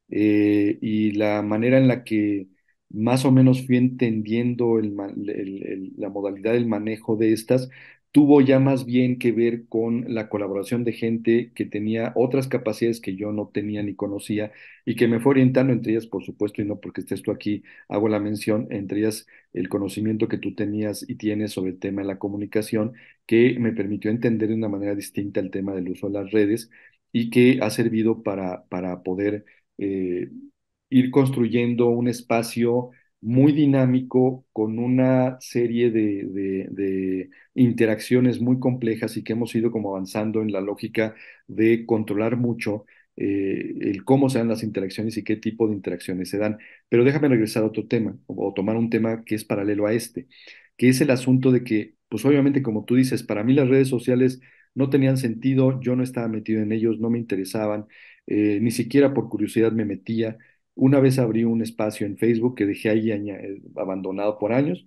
eh, y la manera en la que más o menos fui entendiendo el ma- el- el- la modalidad del manejo de estas tuvo ya más bien que ver con la colaboración de gente que tenía otras capacidades que yo no tenía ni conocía y que me fue orientando, entre ellas, por supuesto, y no porque estés tú aquí, hago la mención, entre ellas el conocimiento que tú tenías y tienes sobre el tema de la comunicación, que me permitió entender de una manera distinta el tema del uso de las redes y que ha servido para, para poder eh, ir construyendo un espacio muy dinámico con una serie de, de, de interacciones muy complejas y que hemos ido como avanzando en la lógica de controlar mucho eh, el cómo se dan las interacciones y qué tipo de interacciones se dan. Pero déjame regresar a otro tema o, o tomar un tema que es paralelo a este, que es el asunto de que, pues obviamente como tú dices, para mí las redes sociales no tenían sentido, yo no estaba metido en ellos, no me interesaban, eh, ni siquiera por curiosidad me metía. Una vez abrí un espacio en Facebook que dejé ahí aña- eh, abandonado por años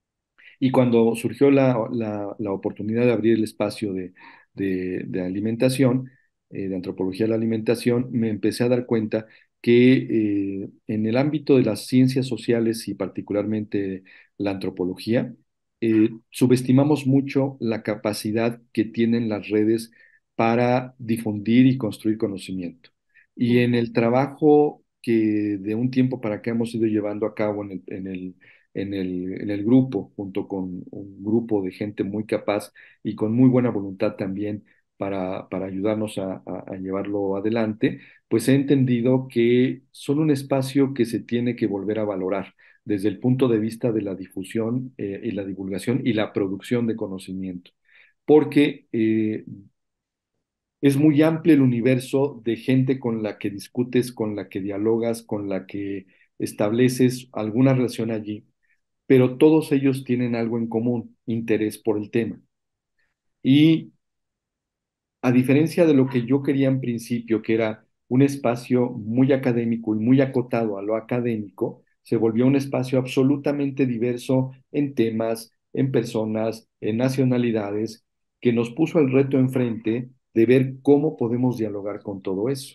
y cuando surgió la, la- la oportunidad de abrir el espacio de, de- de alimentación, eh, de antropología de la alimentación, me empecé a dar cuenta que eh, en el ámbito de las ciencias sociales y particularmente la antropología, eh, subestimamos mucho la capacidad que tienen las redes para difundir y construir conocimiento. Y en el trabajo que de un tiempo para acá hemos ido llevando a cabo en el, en el en el, en el grupo, junto con un grupo de gente muy capaz y con muy buena voluntad también para, para ayudarnos a, a- a llevarlo adelante, pues he entendido que son un espacio que se tiene que volver a valorar desde el punto de vista de la difusión eh, y la divulgación y la producción de conocimiento. Porque eh, es muy amplio el universo de gente con la que discutes, con la que dialogas, con la que estableces alguna relación allí, pero todos ellos tienen algo en común, interés por el tema. Y a diferencia de lo que yo quería en principio, que era un espacio muy académico y muy acotado a lo académico, se volvió un espacio absolutamente diverso en temas, en personas, en nacionalidades, que nos puso el reto enfrente de ver cómo podemos dialogar con todo eso.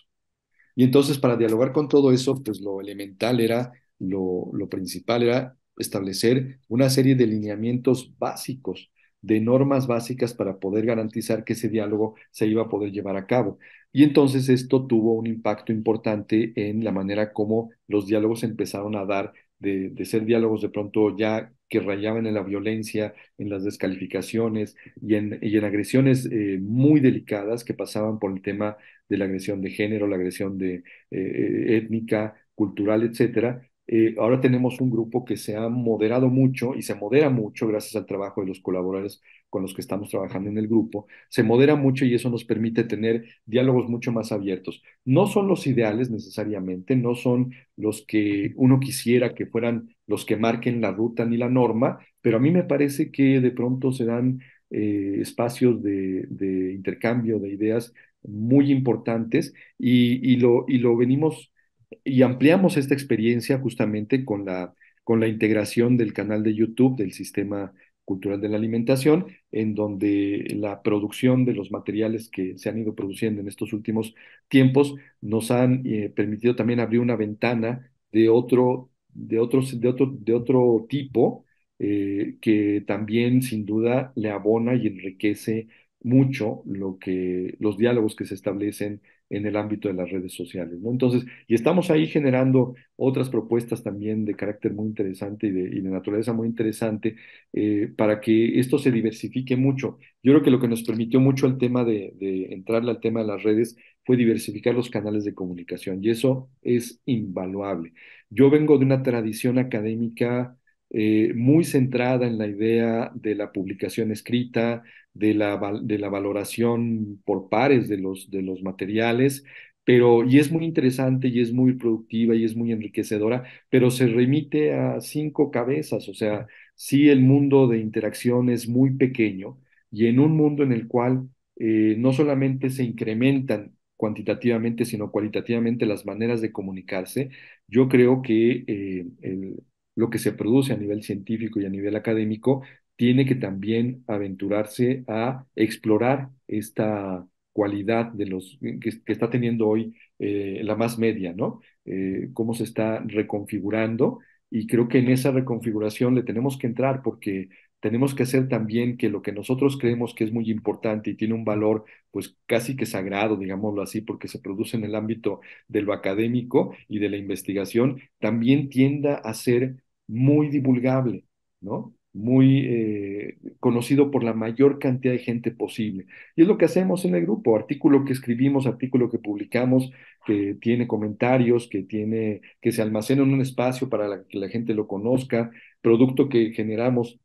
Y entonces para dialogar con todo eso, pues lo elemental era, lo, lo principal era establecer una serie de lineamientos básicos, de normas básicas para poder garantizar que ese diálogo se iba a poder llevar a cabo. Y entonces esto tuvo un impacto importante en la manera como los diálogos empezaron a dar, de, de ser diálogos de pronto ya que rayaban en la violencia, en las descalificaciones y en, y en agresiones eh, muy delicadas que pasaban por el tema de la agresión de género, la agresión de, eh, étnica, cultural, etcétera. Eh, ahora tenemos un grupo que se ha moderado mucho y se modera mucho gracias al trabajo de los colaboradores con los que estamos trabajando en el grupo. Se modera mucho y eso nos permite tener diálogos mucho más abiertos. No son los ideales necesariamente, no son los que uno quisiera que fueran los que marquen la ruta ni la norma, pero a mí me parece que de pronto se dan eh, espacios de, de intercambio de ideas muy importantes y, y, lo, y lo venimos y ampliamos esta experiencia justamente con la, con la integración del canal de YouTube del Sistema Cultural de la Alimentación, en donde la producción de los materiales que se han ido produciendo en estos últimos tiempos nos han eh, permitido también abrir una ventana de otro, de otros, de otro, de otro tipo, eh, que también sin duda le abona y enriquece mucho lo que, los diálogos que se establecen en el ámbito de las redes sociales, ¿no? Entonces, y estamos ahí generando otras propuestas también de carácter muy interesante y de, y de naturaleza muy interesante, eh, para que esto se diversifique mucho. Yo creo que lo que nos permitió mucho el tema de, de entrarle al tema de las redes fue diversificar los canales de comunicación y eso es invaluable. Yo vengo de una tradición académica eh, muy centrada en la idea de la publicación escrita, de la, val- de la valoración por pares de los, de los materiales, pero, y es muy interesante y es muy productiva y es muy enriquecedora, pero se remite a cinco cabezas, o sea, sí el mundo de interacción es muy pequeño y en un mundo en el cual eh, no solamente se incrementan cuantitativamente, sino cualitativamente las maneras de comunicarse, yo creo que eh, el- lo que se produce a nivel científico y a nivel académico tiene que también aventurarse a explorar esta cualidad de los que, que está teniendo hoy eh, la más media, ¿no? Eh, cómo se está reconfigurando y creo que en esa reconfiguración le tenemos que entrar porque tenemos que hacer también que lo que nosotros creemos que es muy importante y tiene un valor pues casi que sagrado, digámoslo así, porque se produce en el ámbito de lo académico y de la investigación, también tienda a ser muy divulgable, ¿no? Muy eh, conocido por la mayor cantidad de gente posible. Y es lo que hacemos en el grupo, artículo que escribimos, artículo que publicamos, que tiene comentarios, que tiene, que se almacena en un espacio para la- que la gente lo conozca, producto que generamos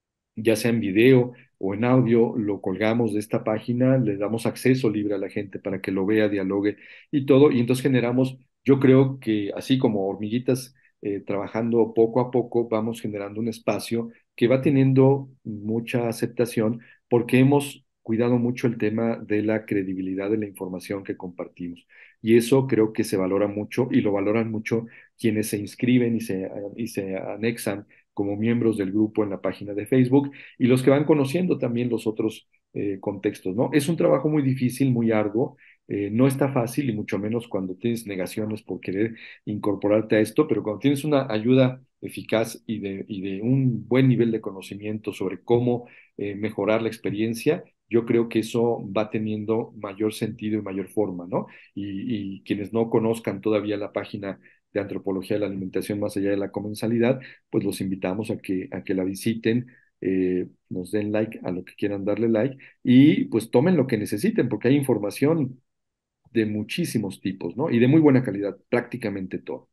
ya sea en video o en audio, lo colgamos de esta página, le damos acceso libre a la gente para que lo vea, dialogue y todo, y entonces generamos, yo creo que así como hormiguitas eh, trabajando poco a poco, vamos generando un espacio que va teniendo mucha aceptación porque hemos cuidado mucho el tema de la credibilidad de la información que compartimos. Y eso creo que se valora mucho y lo valoran mucho quienes se inscriben y se, y se anexan como miembros del grupo en la página de Facebook y los que van conociendo también los otros eh, contextos, ¿no? Es un trabajo muy difícil, muy arduo, eh, no está fácil y mucho menos cuando tienes negaciones por querer incorporarte a esto, pero cuando tienes una ayuda eficaz y de, y de un buen nivel de conocimiento sobre cómo eh, mejorar la experiencia, yo creo que eso va teniendo mayor sentido y mayor forma, ¿no? Y, y quienes no conozcan todavía la página de antropología de la alimentación más allá de la comensalidad, pues los invitamos a que, a que la visiten, eh, nos den like a lo que quieran darle like y pues tomen lo que necesiten, porque hay información de muchísimos tipos, ¿no? Y de muy buena calidad, prácticamente todo.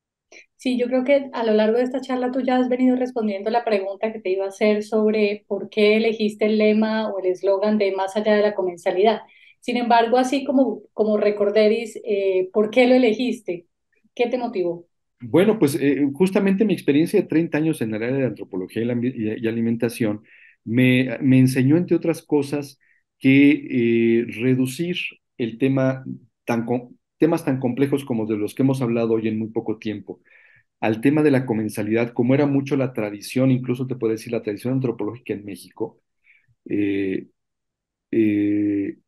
Sí, yo creo que a lo largo de esta charla tú ya has venido respondiendo la pregunta que te iba a hacer sobre por qué elegiste el lema o el eslogan de Más allá de la comensalidad. Sin embargo, así como, como recorderis, eh, ¿por qué lo elegiste? ¿Qué te motivó? Bueno, pues eh, justamente mi experiencia de treinta años en el área de antropología y, la ambi- y- y alimentación me, me enseñó, entre otras cosas, que eh, reducir el tema tan, com- temas tan complejos como de los que hemos hablado hoy en muy poco tiempo, al tema de la comensalidad, como era mucho la tradición, incluso te puedo decir la tradición antropológica en México, eh, eh,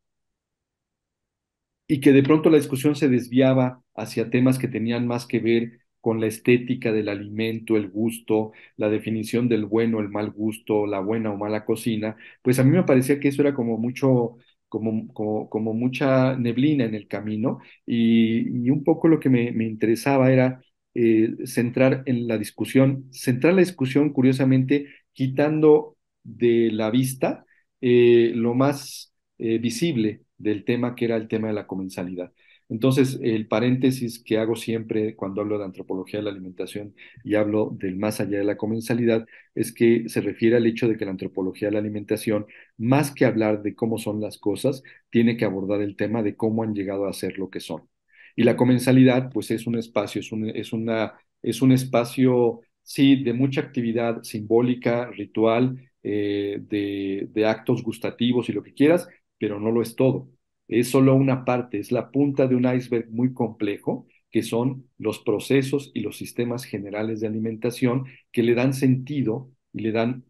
y que de pronto la discusión se desviaba hacia temas que tenían más que ver con la estética del alimento, el gusto, la definición del bueno, o el mal gusto, la buena o mala cocina, pues a mí me parecía que eso era como mucho, como, como, como mucha neblina en el camino y, y un poco lo que me, me interesaba era eh, centrar en la discusión, centrar la discusión curiosamente quitando de la vista eh, lo más eh, visible del tema que era el tema de la comensalidad. Entonces, el paréntesis que hago siempre cuando hablo de antropología de la alimentación y hablo del más allá de la comensalidad es que se refiere al hecho de que la antropología de la alimentación, más que hablar de cómo son las cosas, tiene que abordar el tema de cómo han llegado a ser lo que son. Y la comensalidad, pues es un espacio, es un, es una, es un espacio, sí, de mucha actividad simbólica, ritual, eh, de, de actos gustativos y lo que quieras, pero no lo es todo. Es solo una parte, es la punta de un iceberg muy complejo, que son los procesos y los sistemas generales de alimentación que le dan sentido y le dan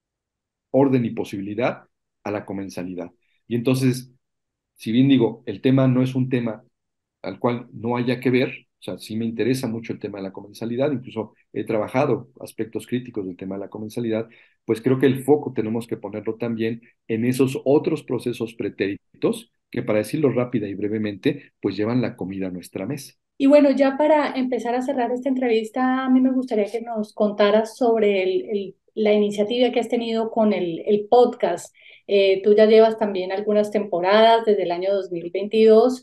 orden y posibilidad a la comensalidad. Y entonces, si bien digo, el tema no es un tema al cual no haya que ver, o sea, sí me interesa mucho el tema de la comensalidad, incluso he trabajado aspectos críticos del tema de la comensalidad, pues creo que el foco tenemos que ponerlo también en esos otros procesos pretéritos que, para decirlo rápida y brevemente, pues llevan la comida a nuestra mesa. Y bueno, ya para empezar a cerrar esta entrevista, a mí me gustaría que nos contaras sobre el- el- la iniciativa que has tenido con el, el podcast. Eh, tú ya llevas también algunas temporadas desde el año dos mil veintidós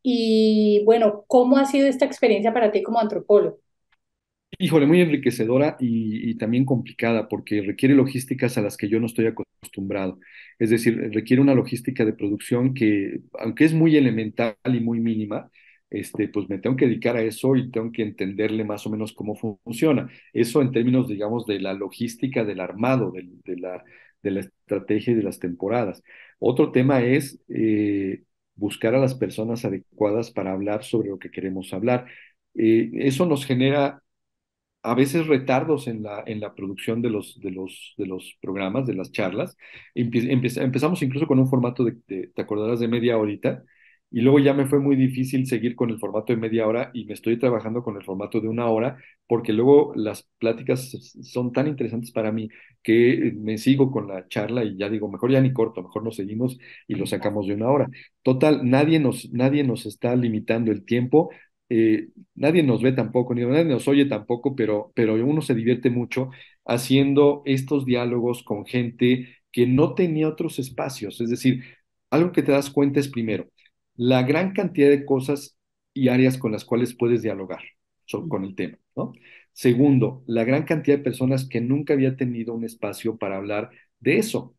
y bueno, ¿cómo ha sido esta experiencia para ti como antropólogo? Híjole, muy enriquecedora y, y también complicada porque requiere logísticas a las que yo no estoy acostumbrado. Es decir, requiere una logística de producción que, aunque es muy elemental y muy mínima, este, pues me tengo que dedicar a eso y tengo que entenderle más o menos cómo fu- funciona. Eso en términos, digamos, de la logística del armado, del- de la, de la estrategia y de las temporadas. Otro tema es eh, buscar a las personas adecuadas para hablar sobre lo que queremos hablar. Eh, eso nos genera a veces retardos en la, en la producción de los, de los, de los programas, de las charlas. Empie- empe- empezamos incluso con un formato de, de- te acordarás, de media horita, y luego ya me fue muy difícil seguir con el formato de media hora y me estoy trabajando con el formato de una hora, porque luego las pláticas son tan interesantes para mí que me sigo con la charla y ya digo, mejor ya ni corto, mejor nos seguimos y lo sacamos de una hora. Total, nadie nos, nadie nos está limitando el tiempo. eh, Nadie nos ve tampoco, ni nadie nos oye tampoco, pero, pero uno se divierte mucho haciendo estos diálogos con gente que no tenía otros espacios. Es decir, algo que te das cuenta es, primero, la gran cantidad de cosas y áreas con las cuales puedes dialogar so- con el tema, ¿no? Segundo, la gran cantidad de personas que nunca había tenido un espacio para hablar de eso,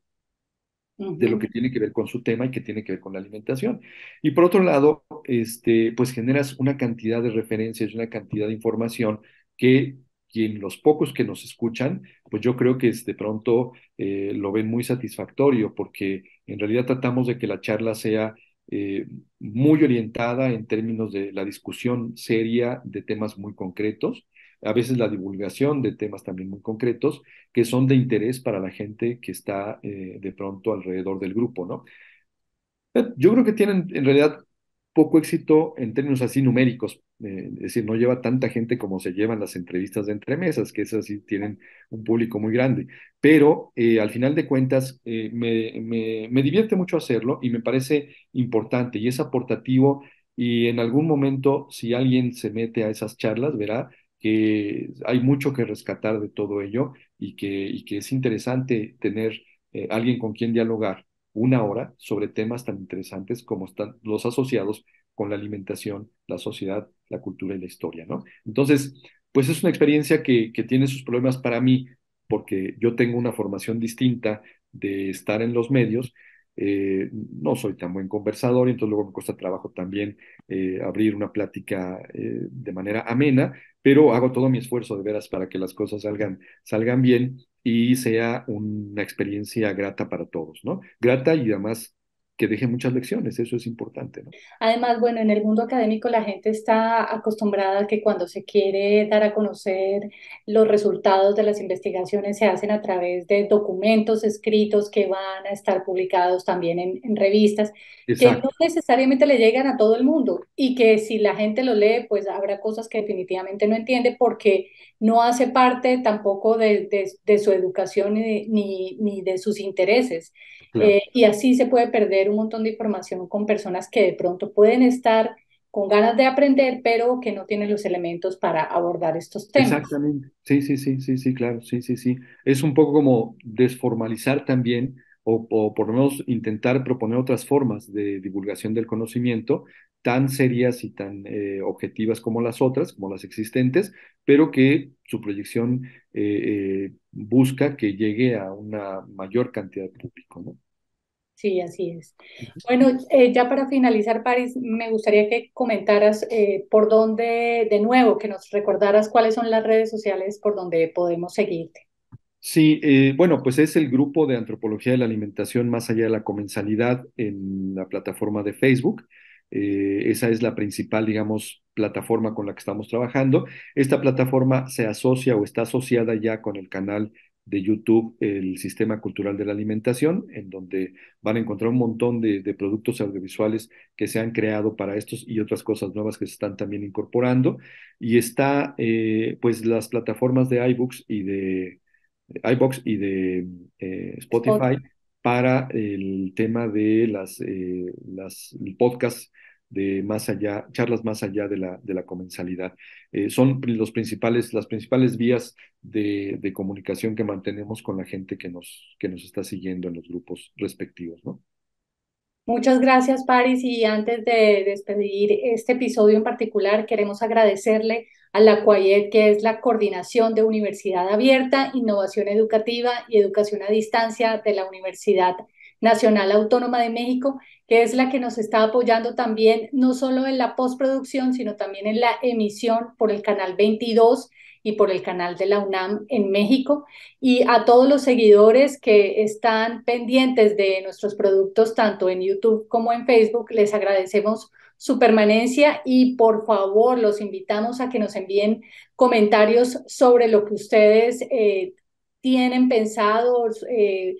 de lo Ujú. que tiene que ver con su tema y que tiene que ver con la alimentación. Y por otro lado, este, pues generas una cantidad de referencias, una cantidad de información que quien, los pocos que nos escuchan, pues yo creo que es, de pronto eh, lo ven muy satisfactorio porque en realidad tratamos de que la charla sea eh, muy orientada en términos de la discusión seria de temas muy concretos, a veces la divulgación de temas también muy concretos que son de interés para la gente que está eh, de pronto alrededor del grupo, ¿no? Eh, Yo creo que tienen en realidad poco éxito en términos así numéricos, eh, es decir, no lleva tanta gente como se llevan las entrevistas de entremesas, que esas sí tienen un público muy grande, pero eh, al final de cuentas eh, me, me, me divierte mucho hacerlo y me parece importante y es aportativo y en algún momento si alguien se mete a esas charlas verá que hay mucho que rescatar de todo ello y que, y que es interesante tener eh, alguien con quien dialogar una hora sobre temas tan interesantes como están los asociados con la alimentación, la sociedad, la cultura y la historia, ¿no? Entonces, pues es una experiencia que, que tiene sus problemas para mí, porque yo tengo una formación distinta de estar en los medios, eh, no soy tan buen conversador y entonces luego me cuesta trabajo también eh, abrir una plática eh, de manera amena, pero hago todo mi esfuerzo de veras para que las cosas salgan, salgan bien y sea una experiencia grata para todos, ¿no? Grata y además que deje muchas lecciones, eso es importante, ¿no? Además, bueno, en el mundo académico la gente está acostumbrada a que cuando se quiere dar a conocer los resultados de las investigaciones se hacen a través de documentos escritos que van a estar publicados también en, en revistas, que no Exacto, necesariamente le llegan a todo el mundo y que si la gente lo lee, pues habrá cosas que definitivamente no entiende porque no hace parte tampoco de, de- de su educación ni, ni ni de sus intereses. claro. Eh, y así se puede perder un montón de información con personas que de pronto pueden estar con ganas de aprender, pero que no tienen los elementos para abordar estos temas. Exactamente. Sí, sí, sí, sí, sí, claro, sí, sí, sí. Es un poco como desformalizar también, o, o por lo menos intentar proponer otras formas de divulgación del conocimiento, tan serias y tan eh, objetivas como las otras, como las existentes, pero que su proyección eh, eh, busca que llegue a una mayor cantidad de público, ¿no? Sí, así es. Bueno, eh, ya para finalizar, Paris, me gustaría que comentaras eh, por dónde, de nuevo, que nos recordaras cuáles son las redes sociales por donde podemos seguirte. Sí, eh, bueno, pues es el grupo de antropología de la alimentación más allá de la comensalidad en la plataforma de Facebook. Eh, esa es la principal, digamos, plataforma con la que estamos trabajando. Esta plataforma se asocia o está asociada ya con el canal de YouTube, el Sistema Cultural de la Alimentación, en donde van a encontrar un montón de, de productos audiovisuales que se han creado para estos y otras cosas nuevas que se están también incorporando. Y está, eh, pues, las plataformas de iBooks y de iBox y de eh, Spot. Spotify para el tema de las, eh, las el podcast de más allá, charlas más allá de la, de la comensalidad. Eh, son los principales, las principales vías de, de comunicación que mantenemos con la gente que nos, que nos está siguiendo en los grupos respectivos, ¿no? Muchas gracias, Paris. Y antes de despedir este episodio en particular, queremos agradecerle a la CUAED, que es la Coordinación de Universidad Abierta, Innovación Educativa y Educación a Distancia de la Universidad Nacional Autónoma de México, que es la que nos está apoyando también, no solo en la postproducción, sino también en la emisión por el canal veintidós y por el canal de la UNAM en México, y a todos los seguidores que están pendientes de nuestros productos, tanto en YouTube como en Facebook, les agradecemos su permanencia y por favor los invitamos a que nos envíen comentarios sobre lo que ustedes eh, tienen pensado, eh,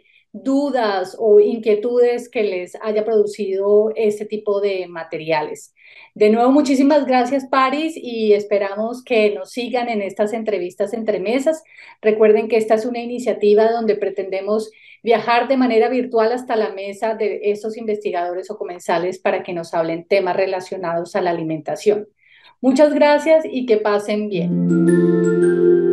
dudas o inquietudes que les haya producido este tipo de materiales. De nuevo, muchísimas gracias, Paris, y esperamos que nos sigan en estas entrevistas entre mesas. Recuerden que esta es una iniciativa donde pretendemos viajar de manera virtual hasta la mesa de esos investigadores o comensales para que nos hablen temas relacionados a la alimentación. Muchas gracias y que pasen bien.